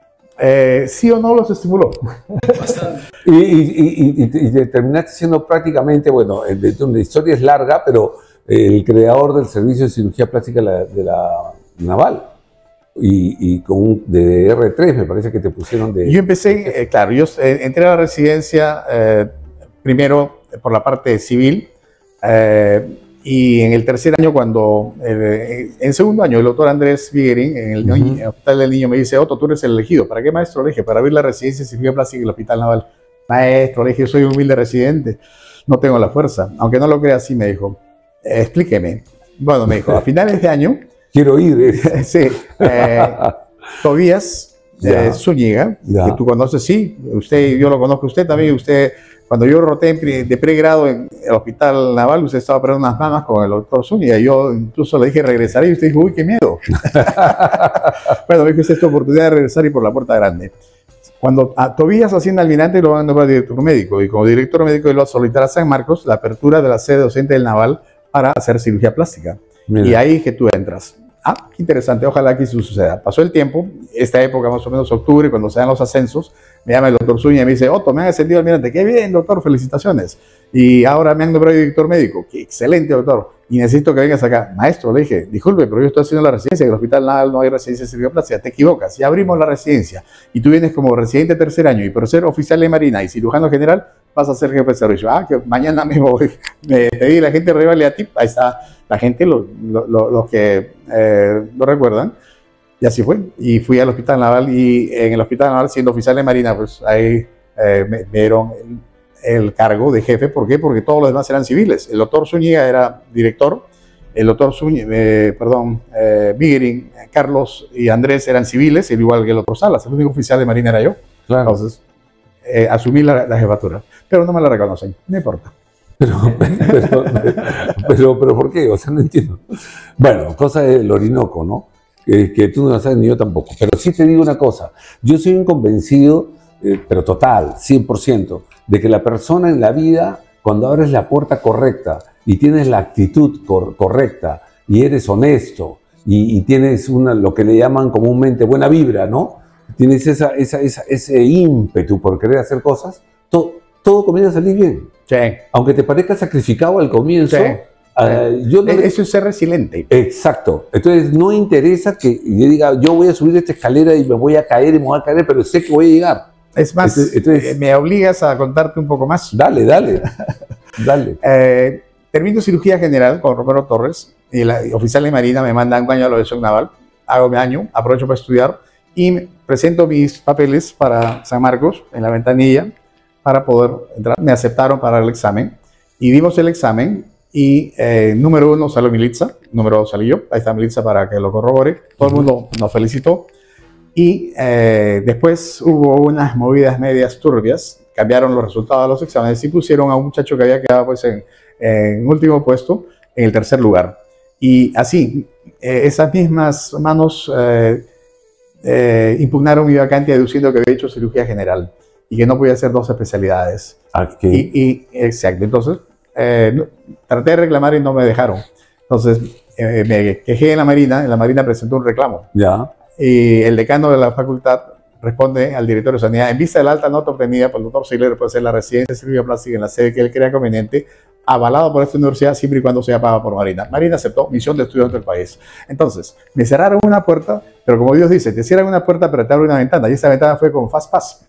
eh, ¿sí o no los estimuló? Y, y, y, y, y te terminaste siendo prácticamente, bueno, el de- la historia es larga, pero el creador del servicio de cirugía plástica de la, de la Naval. Y, y con un de R tres, me parece que te pusieron de... Yo empecé, eh, claro, yo eh, entré a la residencia eh, primero por la parte civil eh, y en el tercer año cuando, eh, en segundo año, el doctor Andrés Viguerín en el, Ujú. en el Hospital del Niño me dice, Otto, tú eres el elegido. ¿Para qué, maestro? Le dije, para abrir la residencia de cirugía plástica en el Hospital Naval. Maestro, le dije, yo soy un humilde residente, no tengo la fuerza. Aunque no lo crea así, me dijo, "Eh, explíqueme. Bueno, me dijo, a finales de año, Quiero ir. eh. sí, eh, Tobías Ya. eh, Zúñiga, Ya. que tú conoces, sí, usted, yo lo conozco a usted también, usted, cuando yo roté en pre- de pregrado en el Hospital Naval, usted estaba operando unas mamas con el doctor Zúñiga, yo incluso le dije regresaré y usted dijo, uy, qué miedo. Bueno, me dijo, esta es tu oportunidad de regresar y por la puerta grande. Cuando a Tobías asciende al almirante, lo van a nombrar director médico, y como director médico lo va a solicitar a San Marcos la apertura de la sede docente del Naval para hacer cirugía plástica. Mira. Y ahí es que tú entras. Ah, qué interesante, ojalá que eso suceda. Pasó el tiempo, esta época más o menos octubre, cuando se dan los ascensos, me llama el doctor Zúñiga y me dice, Otto, me han ascendido almirante. Qué bien, doctor, felicitaciones. Y ahora me han nombrado director médico. Qué excelente, doctor. Y necesito que vengas acá. Maestro, le dije, disculpe, pero yo estoy haciendo la residencia, en el Hospital Naval no hay residencia de cirugía plástica. Te equivocas, ya abrimos la residencia y tú vienes como residente tercer año y por ser oficial de Marina y cirujano general, vas a ser jefe de servicio. Ah, que mañana mismo voy. Me pedí la gente revale a ti. Ahí está la gente, los lo, lo, lo que eh, lo recuerdan. Y así fue. Y fui al Hospital Naval y en el Hospital Naval, siendo oficial de Marina, pues ahí eh, me, me dieron el, el cargo de jefe. ¿Por qué? Porque todos los demás eran civiles. El doctor Zúñiga era director. El doctor Zúñiga, eh, perdón, eh, Viguerín, Carlos y Andrés eran civiles, al igual que el otro Salas. El único oficial de Marina era yo. Claro. Entonces, eh, asumí la, la jefatura. Pero no me la reconocen. No importa. Pero, pero, pero, pero, ¿por qué? O sea, no entiendo. Bueno, cosa del Orinoco, ¿no? que, que tú no lo sabes ni yo tampoco. Pero sí te digo una cosa, yo soy un convencido, eh, pero total, cien por ciento, de que la persona en la vida, cuando abres la puerta correcta y tienes la actitud cor correcta y eres honesto y, y tienes una, lo que le llaman comúnmente buena vibra, ¿no? Tienes esa, esa, esa, ese ímpetu por querer hacer cosas, to, todo comienza a salir bien. Sí. Aunque te parezca sacrificado al comienzo, Sí. Uh, yo no Eso le... es ser resiliente. Exacto. Entonces no interesa que yo diga, yo voy a subir esta escalera y me voy a caer y me voy a caer, pero sé que voy a llegar. Es más, Entonces, entonces, me obligas a contarte un poco más. Dale, dale. dale. Eh, termino cirugía general con Romero Torres y la y oficial de Marina me manda un año a la aviación naval. Hago mi año, aprovecho para estudiar y presento mis papeles para San Marcos en la ventanilla para poder entrar. Me aceptaron para el examen y dimos el examen. Y eh, número uno salió Militza, número dos salí yo, ahí está Militza para que lo corrobore. Todo el mundo nos felicitó. Y eh, después hubo unas movidas medias turbias, cambiaron los resultados de los exámenes y pusieron a un muchacho que había quedado pues, en, en último puesto, en el tercer lugar. Y así, eh, esas mismas manos eh, eh, impugnaron mi vacante deduciendo que había hecho cirugía general y que no podía hacer dos especialidades. Aquí. Y, y, exacto, entonces... Eh, traté de reclamar y no me dejaron. Entonces eh, me quejé en la Marina, en la Marina presentó un reclamo. Ya. Y el decano de la facultad responde al director de sanidad, en vista de la alta nota obtenida por el doctor Sigler, puede ser la residencia de cirugía plástica en la sede que él crea conveniente, avalado por esta universidad siempre y cuando sea pagado por Marina. Marina aceptó misión de estudiante del país. Entonces, me cerraron una puerta, pero como Dios dice, te cierran una puerta pero te abren una ventana, y esa ventana fue con Fast Pass.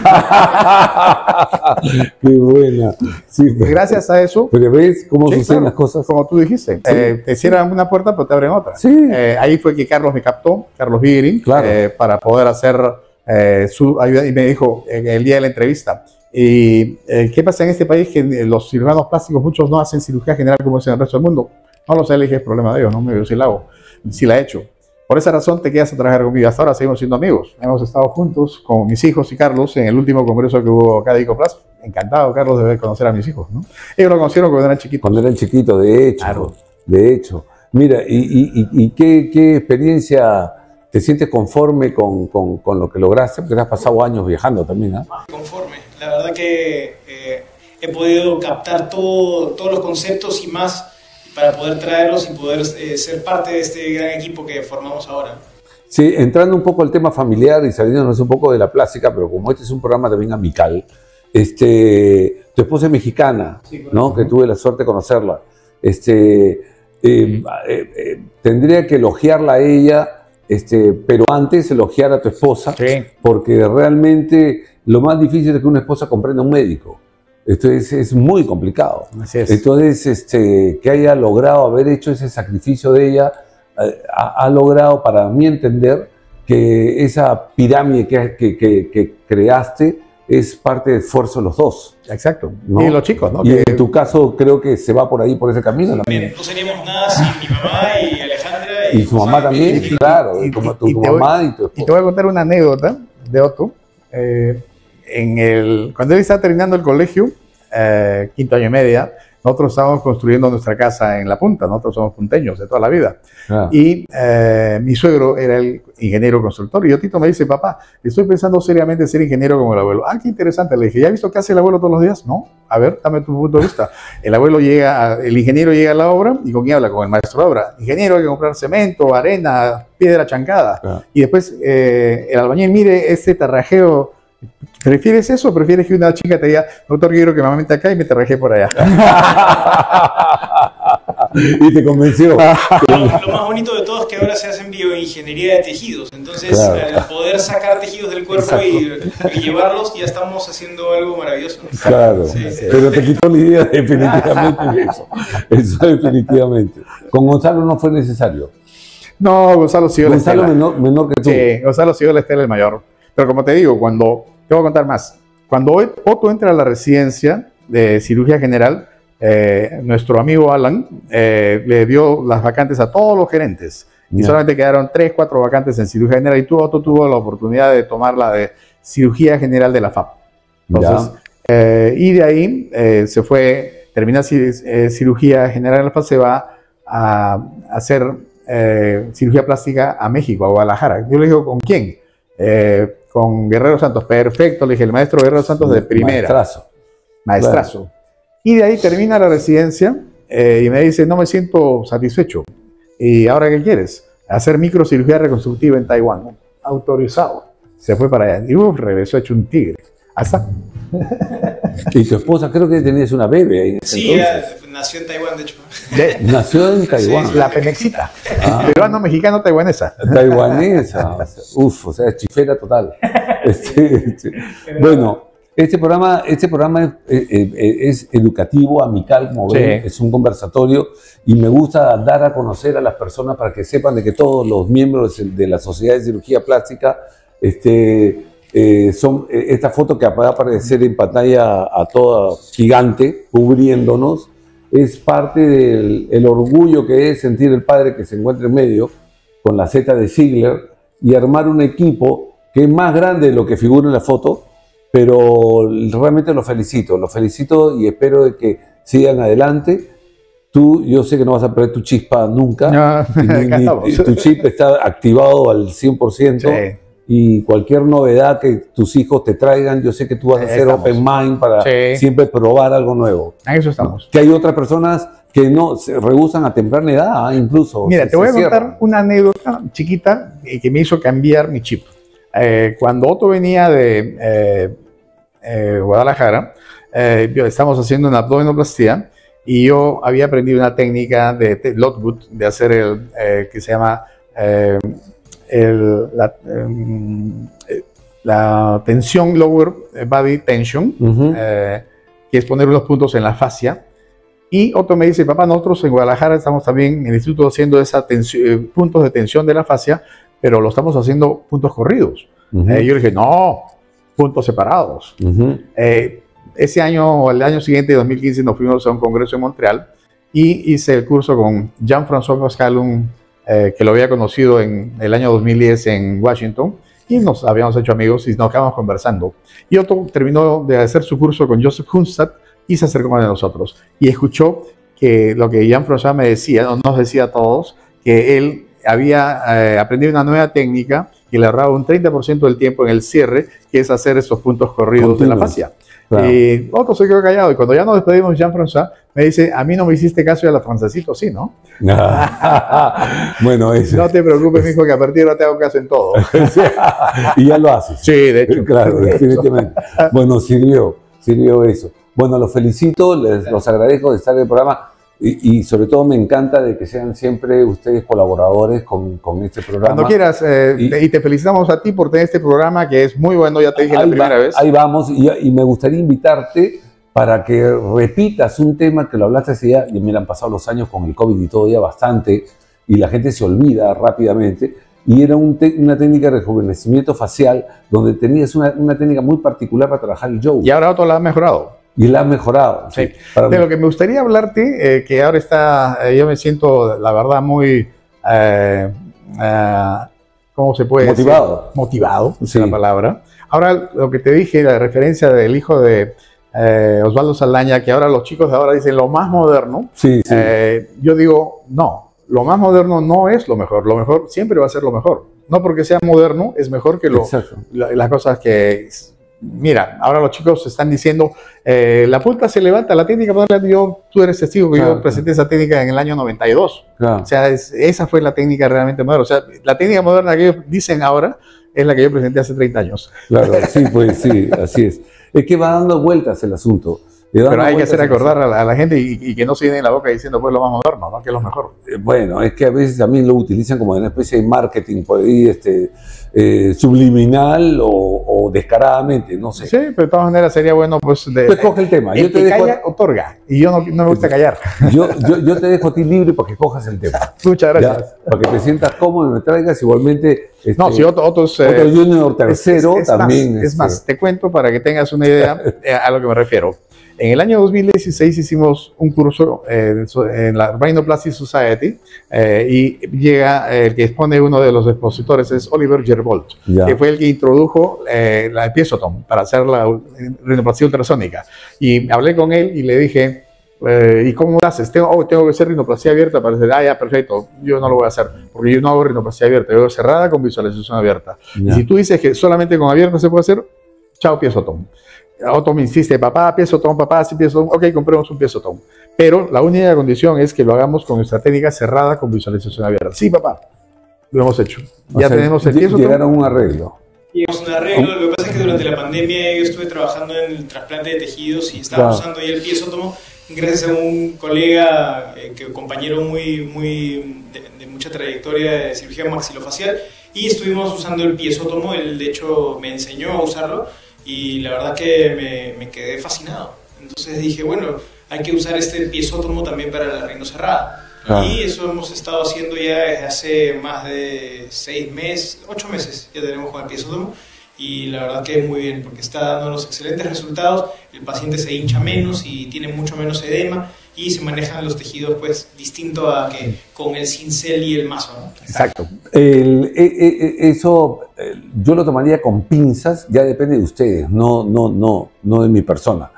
Qué buena. Sí, pero, gracias a eso... Pero ves cómo sí, suceden claro, las cosas. como tú dijiste, sí. eh, te cierran una puerta pero te abren otra. Sí. Eh, ahí fue que Carlos me captó, Carlos Vigirin, claro. eh, para poder hacer eh, su ayuda, y me dijo en el día de la entrevista, y eh, ¿qué pasa en este país? Que los cirujanos plásticos, muchos no hacen cirugía general como es en el resto del mundo. No lo sé, le dije, es problema de ellos, no me digo si la hago, si la he hecho. Por esa razón te quedas a trabajar conmigo. Hasta ahora seguimos siendo amigos. Hemos estado juntos con mis hijos y Carlos en el último congreso que hubo acá de ICOPLAS. Encantado, Carlos, de conocer a mis hijos, ¿no? Ellos lo conocieron cuando eran chiquitos. Cuando eran chiquitos, de hecho. Claro. De hecho. Mira, ¿y, y, y qué, qué experiencia te sientes conforme con, con, con lo que lograste? Porque has pasado años viajando también, ¿ah? ¿eh? Conforme. La verdad que eh, he podido captar todo, todos los conceptos y más para poder traerlos y poder eh, ser parte de este gran equipo que formamos ahora. Sí, entrando un poco al tema familiar y saliéndonos un poco de la plástica, pero como este es un programa también amical, este, tu esposa es mexicana, sí, claro, ¿no? Que tuve la suerte de conocerla. Este, eh, eh, eh, tendría que elogiarla a ella, este, pero antes elogiar a tu esposa, sí, porque realmente lo más difícil es que una esposa comprenda a un médico. Esto es, es muy complicado. Así es. Entonces, este, que haya logrado haber hecho ese sacrificio de ella, eh, ha, ha logrado, para mí entender, que esa pirámide que, que, que, que creaste es parte del esfuerzo de los dos. Exacto. ¿No? Y los chicos, ¿no? Y que... en tu caso creo que se va por ahí, por ese camino. También. No seríamos nada sin mi mamá y Alejandra. Y, y su mamá también, y, claro. Y, y, como tu, y tu mamá voy, y tu esposa. Y te voy a contar una anécdota de Otto. Eh, En el, cuando él estaba terminando el colegio, eh, quinto año y media, nosotros estábamos construyendo nuestra casa en La Punta, nosotros somos punteños de toda la vida. Ah. Y eh, mi suegro era el ingeniero constructor y yo, Tito, me dice, papá, estoy pensando seriamente en ser ingeniero como el abuelo. Ah, qué interesante. Le dije, ¿ya has visto qué hace el abuelo todos los días? No. A ver, dame tu punto de vista. El abuelo llega, a, el ingeniero llega a la obra y ¿con quién habla? Con el maestro de obra. Ingeniero, hay que comprar cemento, arena, piedra chancada. Ah. Y después eh, el albañil, mire este tarrajeo. ¿Prefieres eso o prefieres que una chica te diga, doctor, quiero que me meta acá y me tarrajé por allá? Y te convenció. Lo, lo más bonito de todo es que ahora se hacen bioingeniería de tejidos. Entonces, claro, al poder sacar tejidos del cuerpo y, y llevarlos, ya estamos haciendo algo maravilloso. Claro, sí, sí. Pero te quitó la idea definitivamente de eso. Eso definitivamente. Con Gonzalo no fue necesario. No, Gonzalo siguió la estela. Gonzalo menor, menor que tú. Sí, Gonzalo siguió la estela el mayor. Pero como te digo, cuando, te voy a contar más, cuando Otto entra a la residencia de cirugía general, eh, nuestro amigo Alan eh, le dio las vacantes a todos los gerentes. Yeah. Y solamente quedaron tres, cuatro vacantes en cirugía general y tú, Otto, tuvo la oportunidad de tomar la de cirugía general de la F A P. Entonces, yeah. eh, y de ahí eh, se fue, termina eh, cirugía general de la F A P, se va a, a hacer eh, cirugía plástica a México, a Guadalajara. Yo le digo, ¿con quién? Eh, con Guerrero Santos. Perfecto, le dije, el maestro Guerrero Santos de primera. Maestrazo. Maestrazo. Claro. Y de ahí termina la residencia eh, y me dice, no me siento satisfecho. ¿Y ahora qué quieres? Hacer microcirugía reconstructiva en Taiwán. Autorizado. Se fue para allá. Y uh, regresó hecho un tigre. Hasta. Y tu esposa, creo que tenías una bebé ahí. Sí, entonces. nació en Taiwán, de hecho. De, nació en Taiwán. Sí, la Pemexita. Ah. Peruano, mexicano, taiwanesa. Taiwanesa. Uf, o sea, chifera total. Este, este. Bueno, este programa, este programa es, es, es educativo, amical, como sí. ven, es un conversatorio y me gusta dar a conocer a las personas para que sepan de que todos los miembros de la Sociedad de Cirugía Plástica este, Eh, son eh, esta foto que va a aparecer en pantalla a toda gigante, cubriéndonos, es parte del el orgullo que es sentir el padre que se encuentra en medio con la Z de Ziegler y armar un equipo que es más grande de lo que figura en la foto, pero realmente los felicito, los felicito y espero de que sigan adelante. Tú, yo sé que no vas a perder tu chispa nunca, no, ni, ni, tu chip está activado al cien por ciento. Sí. Y cualquier novedad que tus hijos te traigan, yo sé que tú vas a hacer estamos. open mind para sí. siempre probar algo nuevo. En eso estamos. Que hay otras personas que no se rehusan a temprana edad, incluso. Mira, se, te voy a cierran. contar una anécdota chiquita que me hizo cambiar mi chip. Eh, cuando Otto venía de eh, eh, Guadalajara, eh, estamos haciendo una abdominoplastía y yo había aprendido una técnica de Lockwood de hacer el eh, que se llama eh, el, la, eh, la tensión, lower body tension, Uh-huh. eh, que es poner unos puntos en la fascia. Y Otto me dice, papá, nosotros en Guadalajara estamos también en el instituto haciendo esa tensión, puntos de tensión de la fascia, pero lo estamos haciendo puntos corridos. Uh-huh. Eh, yo le dije, no, puntos separados. Uh-huh. Eh, ese año o el año siguiente, dos mil quince, nos fuimos a un congreso en Montreal y hice el curso con Jean-François Pascal, un, eh, que lo había conocido en el año dos mil diez en Washington, y nos habíamos hecho amigos y nos quedamos conversando. Y Otto terminó de hacer su curso con Joseph Hunstad y se acercó a nosotros y escuchó que lo que Jean-François me decía, nos decía a todos, que él había eh, aprendido una nueva técnica que le ahorraba un treinta por ciento del tiempo en el cierre, que es hacer esos puntos corridos Continuos. de la fascia. Claro. Y Otto se quedó callado y cuando ya nos despedimos, Jean-François me dice, a mí no me hiciste caso y a la francesito sí, ¿no? Bueno, eso. No te preocupes, mijo, que a partir de ahora te hago caso en todo. Y ya lo haces. Sí, de hecho. Claro, definitivamente. Bueno, sirvió, sirvió eso. Bueno, los felicito, les, los agradezco de estar en el programa y, y sobre todo me encanta de que sean siempre ustedes colaboradores con, con este programa. Cuando quieras, eh, y, y te felicitamos a ti por tener este programa que es muy bueno, ya te dije la primera va, vez. Ahí vamos, y, y me gustaría invitarte para que repitas un tema que lo hablaste hace ya, y me han pasado los años con el COVID y todo ya bastante, y la gente se olvida rápidamente, y era un te, una técnica de rejuvenecimiento facial sí. donde tenías una, una técnica muy particular para trabajar el jaw. Y ahora Otto la ha mejorado. Y la ha mejorado. Sí. Sí. De mí. Lo que me gustaría hablarte, eh, que ahora está, eh, yo me siento, la verdad, muy, eh, eh, ¿cómo se puede Motivado. decir? Motivado, sí. es la palabra. Ahora, lo que te dije, la referencia del hijo de eh, Osvaldo Saldaña, que ahora los chicos de ahora dicen lo más moderno. Sí, sí. Eh, yo digo, no, lo más moderno no es lo mejor. Lo mejor siempre va a ser lo mejor. No porque sea moderno, es mejor que lo, la, las cosas que... Mira, ahora los chicos están diciendo, eh, la punta se levanta, la técnica moderna, yo, tú eres testigo que claro, yo presenté claro. esa técnica en el año noventa y dos. Claro. O sea, es, esa fue la técnica realmente moderna. O sea, la técnica moderna que ellos dicen ahora es la que yo presenté hace treinta años. Claro, sí, pues sí, así es. Es que va dando vueltas el asunto. Pero hay que hacer acordar a la, a la gente y, y que no se llenen la boca diciendo pues lo más moderno, ¿no? Que es lo mejor. Bueno, es que a veces también lo utilizan como una especie de marketing por ahí, este, eh, subliminal o, o descaradamente, no sé. Sí, pero de todas maneras sería bueno pues... De, pues coge el tema. El yo te que dejo, calla, otorga. Y yo no, no me gusta callar. Yo, yo, yo te dejo a ti libre para que cojas el tema. Muchas gracias. ¿Ya? Para que te sientas cómodo y me traigas igualmente... Este, no, si Otto, Otto es... Otto eh, Junior tercero es, es también. Más, este, es más, te cuento para que tengas una idea a lo que me refiero. En el año dos mil dieciséis hicimos un curso eh, en la Rhinoplasty Society eh, y llega eh, el que expone uno de los expositores, es Oliver Gerbold, yeah. que fue el que introdujo eh, la Epiezotom para hacer la rinoplastia ultrasónica. Y hablé con él y le dije, Eh, ¿Y cómo lo haces? Tengo, oh, tengo que hacer rinoplastia abierta para decir, ah, ya, perfecto, yo no lo voy a hacer, porque yo no hago rinoplastia abierta, yo hago cerrada con visualización abierta. Ya. Y si tú dices que solamente con abierta se puede hacer, chao, piezotón. Otto me insiste, papá, piezotón, papá, sí, piezotón, ok, compremos un piezotón. Pero la única condición es que lo hagamos con nuestra técnica cerrada con visualización abierta. Sí, papá, lo hemos hecho. O Ya sea, tenemos el ll- piezotón. Llegaron a un arreglo. Llegamos a un arreglo. Lo que pasa es que durante la pandemia yo estuve trabajando en el trasplante de tejidos y estaba Claro. usando ya el piezótomo gracias a un colega, eh, que compañero muy, muy de, de mucha trayectoria de cirugía maxilofacial, y estuvimos usando el piezótomo. Él de hecho me enseñó a usarlo y la verdad que me, me quedé fascinado. Entonces dije, bueno, hay que usar este piezótomo también para la rino cerrada. Claro. Y eso hemos estado haciendo ya desde hace más de seis meses, ocho meses ya tenemos con el piezótomo, y la verdad que es muy bien porque está dándonos excelentes resultados. El paciente se hincha menos y tiene mucho menos edema y se manejan los tejidos pues distinto a que con el cincel y el mazo, ¿no? Exacto. El- e- e- e- eso eh, yo lo tomaría con pinzas, ya depende de ustedes, no, no, no, no de mi persona,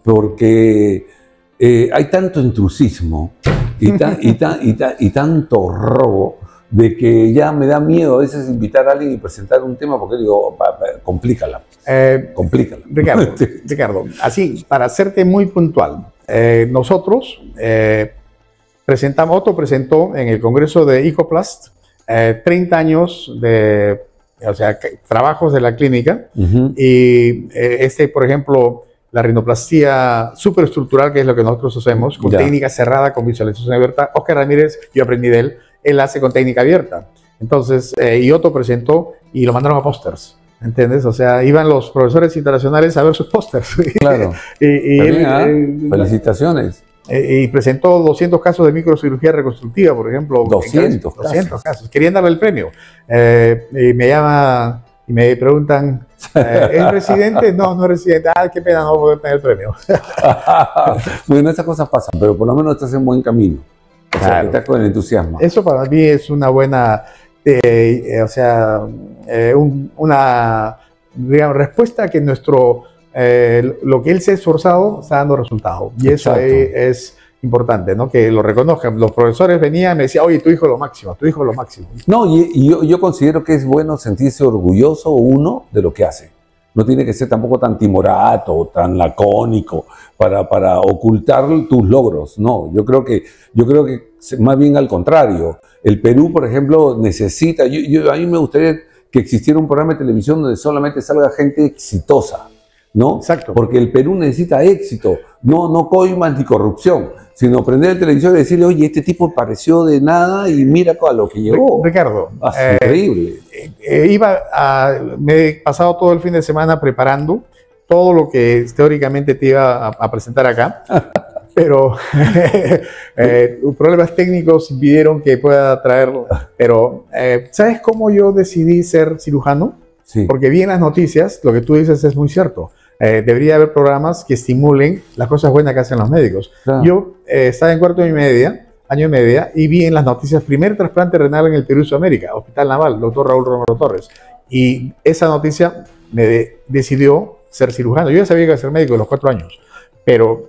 porque eh, hay tanto intrusismo y, ta- y, ta- y, ta- y tanto robo de que ya me da miedo a veces invitar a alguien y presentar un tema porque digo, va, va, complícala, Eh, complícala. Ricardo, Ricardo, así, para hacerte muy puntual, eh, nosotros eh, presentamos, Otto presentó en el Congreso de Ecoplast eh, treinta años de, o sea, que- trabajos de la clínica, Ujú. y eh, este, por ejemplo, la rinoplastia superestructural, que es lo que nosotros hacemos, con Ya. técnica cerrada, con visualización abierta. Oscar Ramírez, yo aprendí de él, él hace con técnica abierta. Entonces, eh, y Otto presentó y lo mandaron a pósters. ¿Entiendes? O sea, iban los profesores internacionales a ver sus pósters. Claro. y, y Está él, bien, ¿ah? eh, Felicitaciones. eh, y presentó doscientos casos de microcirugía reconstructiva, por ejemplo. doscientos doscientos casos. Querían darle el premio. Eh, y me llama y me preguntan, eh, ¿es residente? No, no es residente. Ah, qué pena no poder tener el premio. Bueno, esas cosas pasan, pero por lo menos estás en buen camino. O sea, Claro. que estás con el entusiasmo. Eso para mí es una buena, eh, eh, o sea, eh, un- una digamos, respuesta que nuestro, eh, lo que él se ha esforzado está dando resultado. Y eso Exacto. eh, es importante, ¿no? Que lo reconozcan. Los profesores venían y me decían, oye, tu hijo es lo máximo, tu hijo es lo máximo. No, y, y yo, yo considero que es bueno sentirse orgulloso uno de lo que hace. No tiene que ser tampoco tan timorato o tan lacónico para, para ocultar tus logros. No, yo creo que, yo creo que se- más bien al contrario. El Perú, por ejemplo, necesita, yo, yo- a mí me gustaría que existiera un programa de televisión donde solamente salga gente exitosa, ¿no? Exacto. Porque el Perú necesita éxito, no, no coimas ni corrupción, sino prender el televisor y decirle, oye, este tipo pareció de nada y mira a lo que llegó. Ricardo, Ah, es eh, increíble. eh, iba a, me he pasado todo el fin de semana preparando todo lo que teóricamente te iba a, a presentar acá, pero eh, problemas técnicos impidieron que pueda traerlo. Pero, eh, ¿sabes cómo yo decidí ser cirujano? Sí. Porque vi en las noticias, lo que tú dices es muy cierto. Eh, debería haber programas que estimulen las cosas buenas que hacen los médicos. Claro. Yo eh, estaba en cuarto y media, año y media, y vi en las noticias primer trasplante renal en el Perú y Sudamérica, Hospital Naval, doctor Raúl Romero Torres. Y esa noticia me de- decidió ser cirujano. Yo ya sabía que iba a ser médico a los cuatro años, pero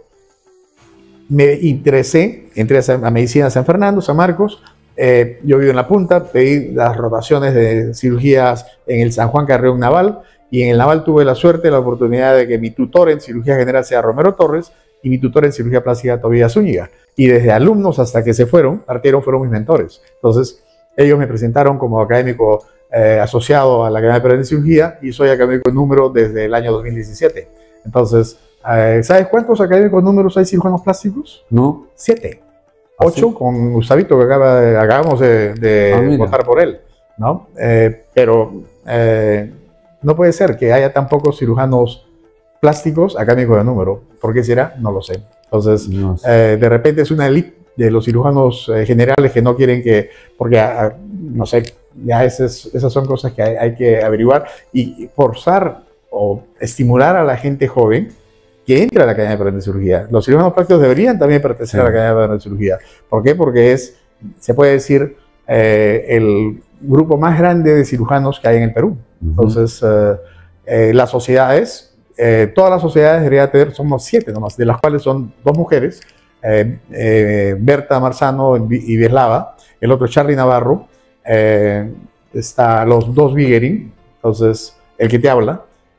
me interesé, entré a, San- a Medicina San Fernando, San Marcos. Eh, yo vivo en la punta, pedí las rotaciones de cirugías en el San Juan Carreón Naval, y en el Naval tuve la suerte, la oportunidad de que mi tutor en cirugía general sea Romero Torres y mi tutor en cirugía plástica Tobías Zúñiga. Y desde alumnos hasta que se fueron, partieron, fueron mis mentores. Entonces, ellos me presentaron como académico eh, asociado a la Academia Peruana de Cirugía, y soy académico número desde el año dos mil diecisiete. Entonces, eh, ¿sabes cuántos académicos números hay cirujanos plásticos? ¿No? Siete. ¿Ah, Ocho sí? con Gustavito, que acaba de- acabamos de, de Ah, mira. votar por él, ¿no? Eh, pero eh, no puede ser que haya tan pocos cirujanos plásticos académicos de número. ¿Por qué será? No lo sé. Entonces, No sé. eh, de repente es una elite de los cirujanos eh, generales que no quieren que, porque, ah, no sé, ya esas, esas son cosas que hay, hay que averiguar y forzar o estimular a la gente joven que entre a la Academia Peruana de Cirugía. Los cirujanos plásticos deberían también pertenecer Sí. a la Academia Peruana de Cirugía. ¿Por qué? Porque es, se puede decir, eh, el grupo más grande de cirujanos que hay en el Perú. Ujú. Entonces, eh, eh, las sociedades, eh, todas las sociedades deberían tener, somos siete nomás, de las cuales son dos mujeres, eh, eh, Berta Marzano y Vieslava, el otro Charlie Navarro, eh, está los dos Vigerin, entonces el que te habla,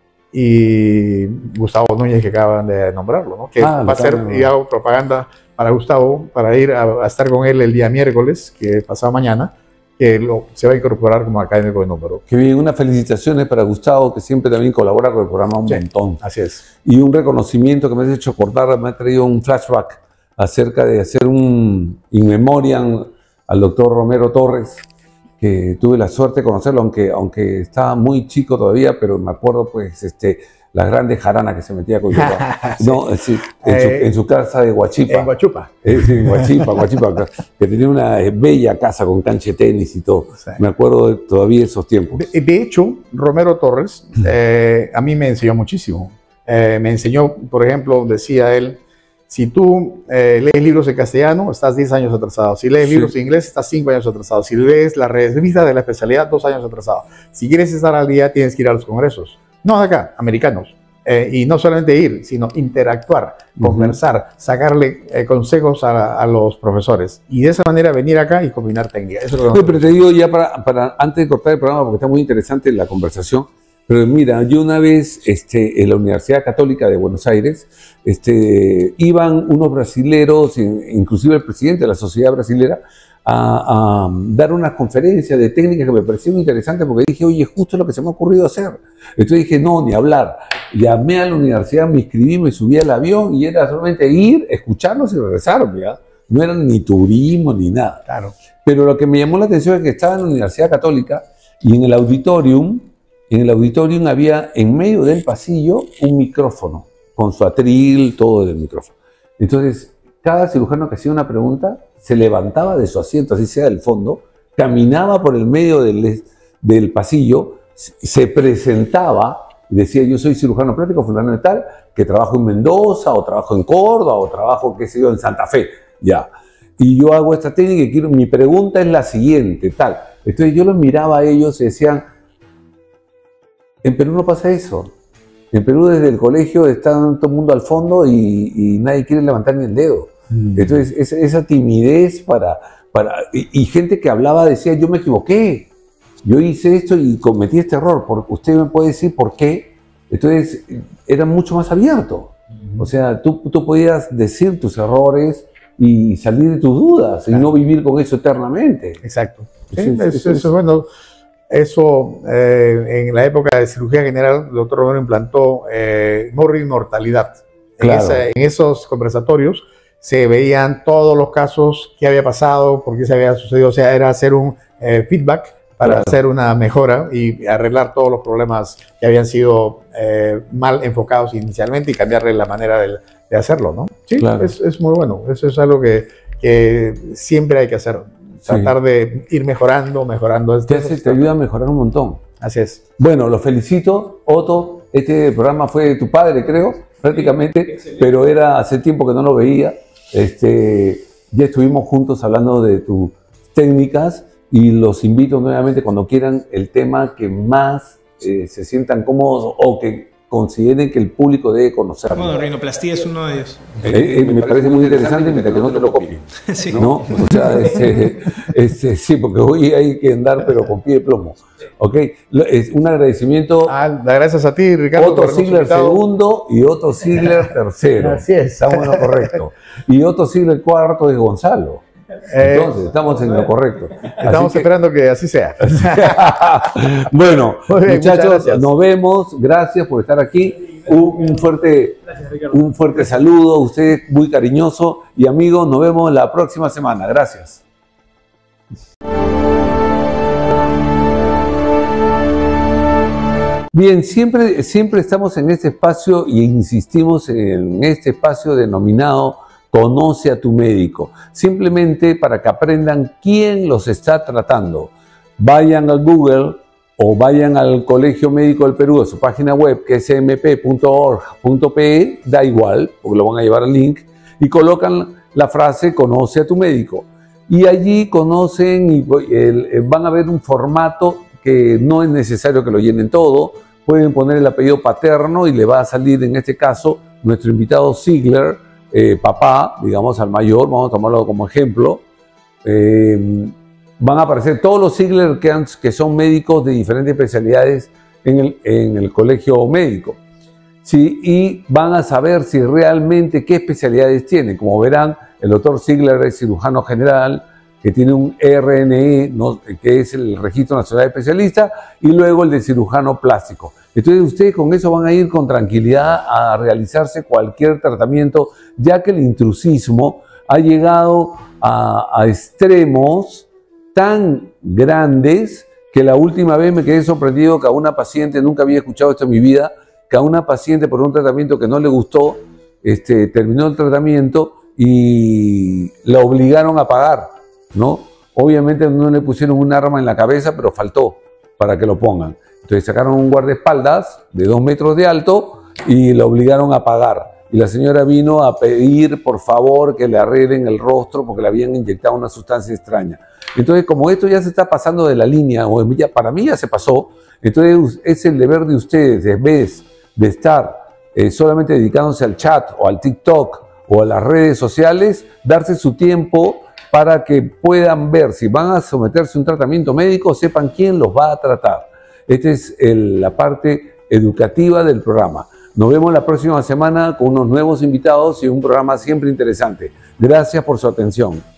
y Gustavo Núñez, que acaban de nombrarlo, ¿no? Que ah, va a ser, y hago propaganda para Gustavo, para ir a, a estar con él el día miércoles, que es pasado mañana, que lo, se va a incorporar como académico de número. Qué bien, unas felicitaciones para Gustavo, que siempre también colabora con el programa un sí, montón. Así es. Y un reconocimiento que me has hecho acordar, me ha traído un flashback acerca de hacer un in memoriam al doctor Romero Torres, que tuve la suerte de conocerlo, aunque, aunque estaba muy chico todavía, pero me acuerdo pues este, las grandes jaranas que se metía con Yupa. sí. No, sí, en, su, en su casa de Huachipa. En Huachupa. Eh, sí, en Huachipa, Huachipa, que tenía una bella casa con cancha de tenis y todo. Sí. Me acuerdo de, todavía de esos tiempos. De, de hecho, Romero Torres eh, a mí me enseñó muchísimo. Eh, me enseñó, por ejemplo, decía él, si tú eh, lees libros en castellano, estás diez años atrasado. Si lees sí. libros en inglés, estás cinco años atrasado. Si lees la revista de la especialidad, dos años atrasado. Si quieres estar al día, tienes que ir a los congresos. No de acá, americanos. Eh, y no solamente ir, sino interactuar, uh-huh. conversar, sacarle eh, consejos a, a los profesores. Y de esa manera venir acá y combinar técnicas. Eso es lo que no, pero te digo ya para, para, antes de cortar el programa, porque está muy interesante la conversación. Pero mira, yo una vez este, en la Universidad Católica de Buenos Aires, este, iban unos brasileros, inclusive el presidente de la sociedad brasilera, a, a dar unas conferencias de técnicas que me parecieron interesantes porque dije, oye, justo lo que se me ha ocurrido hacer. Entonces dije, no, ni hablar. Llamé a la universidad, me inscribí, me subí al avión y era solamente ir, escucharlos y regresarme, ¿ya? No era ni turismo ni nada. Claro. Pero lo que me llamó la atención es que estaba en la Universidad Católica y en el auditorium, En el auditorium había en medio del pasillo un micrófono, con su atril, todo del micrófono. Entonces, cada cirujano que hacía una pregunta se levantaba de su asiento, así sea del fondo, caminaba por el medio del, del pasillo, se presentaba y decía, yo soy cirujano plástico fulano de tal, que trabajo en Mendoza, o trabajo en Córdoba, o trabajo, qué sé yo, en Santa Fe, ya. Y yo hago esta técnica y quiero, mi pregunta es la siguiente, tal. Entonces yo los miraba a ellos y decían, en Perú no pasa eso. En Perú desde el colegio está todo el mundo al fondo y, y nadie quiere levantar ni el dedo. Mm. Entonces esa, esa timidez para... para y, y gente que hablaba decía, yo me equivoqué. Yo hice esto y cometí este error. Porque usted me puede decir por qué. Entonces era mucho más abierto. Mm. O sea, tú, tú podías decir tus errores y salir de tus dudas. Claro. Y no vivir con eso eternamente. Exacto. Sí, sí, eso, eso, eso, bueno... Eso, eh, en la época de cirugía general, el doctor Romero implantó eh, mortalidad. Claro. En, esa, en esos conversatorios se veían todos los casos, qué había pasado, por qué se había sucedido. O sea, era hacer un eh, feedback para claro. hacer una mejora y arreglar todos los problemas que habían sido eh, mal enfocados inicialmente y cambiarle la manera de, de hacerlo, ¿no? Sí, claro. es, es muy bueno. Eso es algo que, que siempre hay que hacer. Tratar sí. de ir mejorando, mejorando. Te, hace, te ayuda a mejorar un montón. Así es. Bueno, los felicito, Otto. Este programa fue de tu padre, creo, prácticamente, sí, pero era hace tiempo que no lo veía. Este, ya estuvimos juntos hablando de tus técnicas y los invito nuevamente cuando quieran el tema que más eh, se sientan cómodos o que consideren que el público debe conocer. Bueno, rinoplastia es uno de ellos. Eh, eh, me parece muy interesante mientras que no te lo copien. Sí. ¿No? O sea, este, este, sí, porque hoy hay que andar pero con pie de plomo. ¿Ok? Es un agradecimiento. Ah, gracias a ti, Ricardo. Otto Ziegler segundo y Otto Ziegler tercero. Así es. Estamos en lo correcto. Y Otto Ziegler cuarto es Gonzalo. Entonces, eh, estamos en lo correcto. Estamos que, esperando que así sea. Bueno, bien, muchachos, nos vemos. Gracias por estar aquí. Un, un, fuerte, un fuerte saludo. Usted muy cariñoso. Y amigos, nos vemos la próxima semana. Gracias. Bien, siempre, siempre estamos en este espacio y insistimos en este espacio denominado Conoce a tu médico, simplemente para que aprendan quién los está tratando. Vayan a Google o vayan al Colegio Médico del Perú, a su página web, que es m p punto org punto p e, da igual, porque lo van a llevar al link, y colocan la frase Conoce a tu médico. Y allí conocen y el, van a ver un formato que no es necesario que lo llenen todo. Pueden poner el apellido paterno y le va a salir, en este caso, nuestro invitado Ziegler, eh, papá, digamos al mayor, vamos a tomarlo como ejemplo, eh, van a aparecer todos los Ziegler que, han, que son médicos de diferentes especialidades en el, en el colegio médico. Sí, y van a saber si realmente qué especialidades tienen. Como verán, el doctor Ziegler es cirujano general, que tiene un R N E, ¿no?, que es el Registro Nacional de Especialistas, y luego el de cirujano plástico. Entonces ustedes con eso van a ir con tranquilidad a realizarse cualquier tratamiento, ya que el intrusismo ha llegado a, a extremos tan grandes que la última vez me quedé sorprendido que a una paciente, nunca había escuchado esto en mi vida, que a una paciente por un tratamiento que no le gustó, este, terminó el tratamiento y la obligaron a pagar, ¿no? Obviamente no le pusieron un arma en la cabeza, pero faltó para que lo pongan. Entonces sacaron un guardaespaldas de dos metros de alto y la obligaron a pagar. Y la señora vino a pedir, por favor, que le arreglen el rostro porque le habían inyectado una sustancia extraña. Entonces, como esto ya se está pasando de la línea, o ya, para mí ya se pasó, entonces es el deber de ustedes, en vez de estar eh, solamente dedicándose al chat o al TikTok o a las redes sociales, darse su tiempo para que puedan ver si van a someterse a un tratamiento médico, sepan quién los va a tratar. Esta es el, la parte educativa del programa. Nos vemos la próxima semana con unos nuevos invitados y un programa siempre interesante. Gracias por su atención.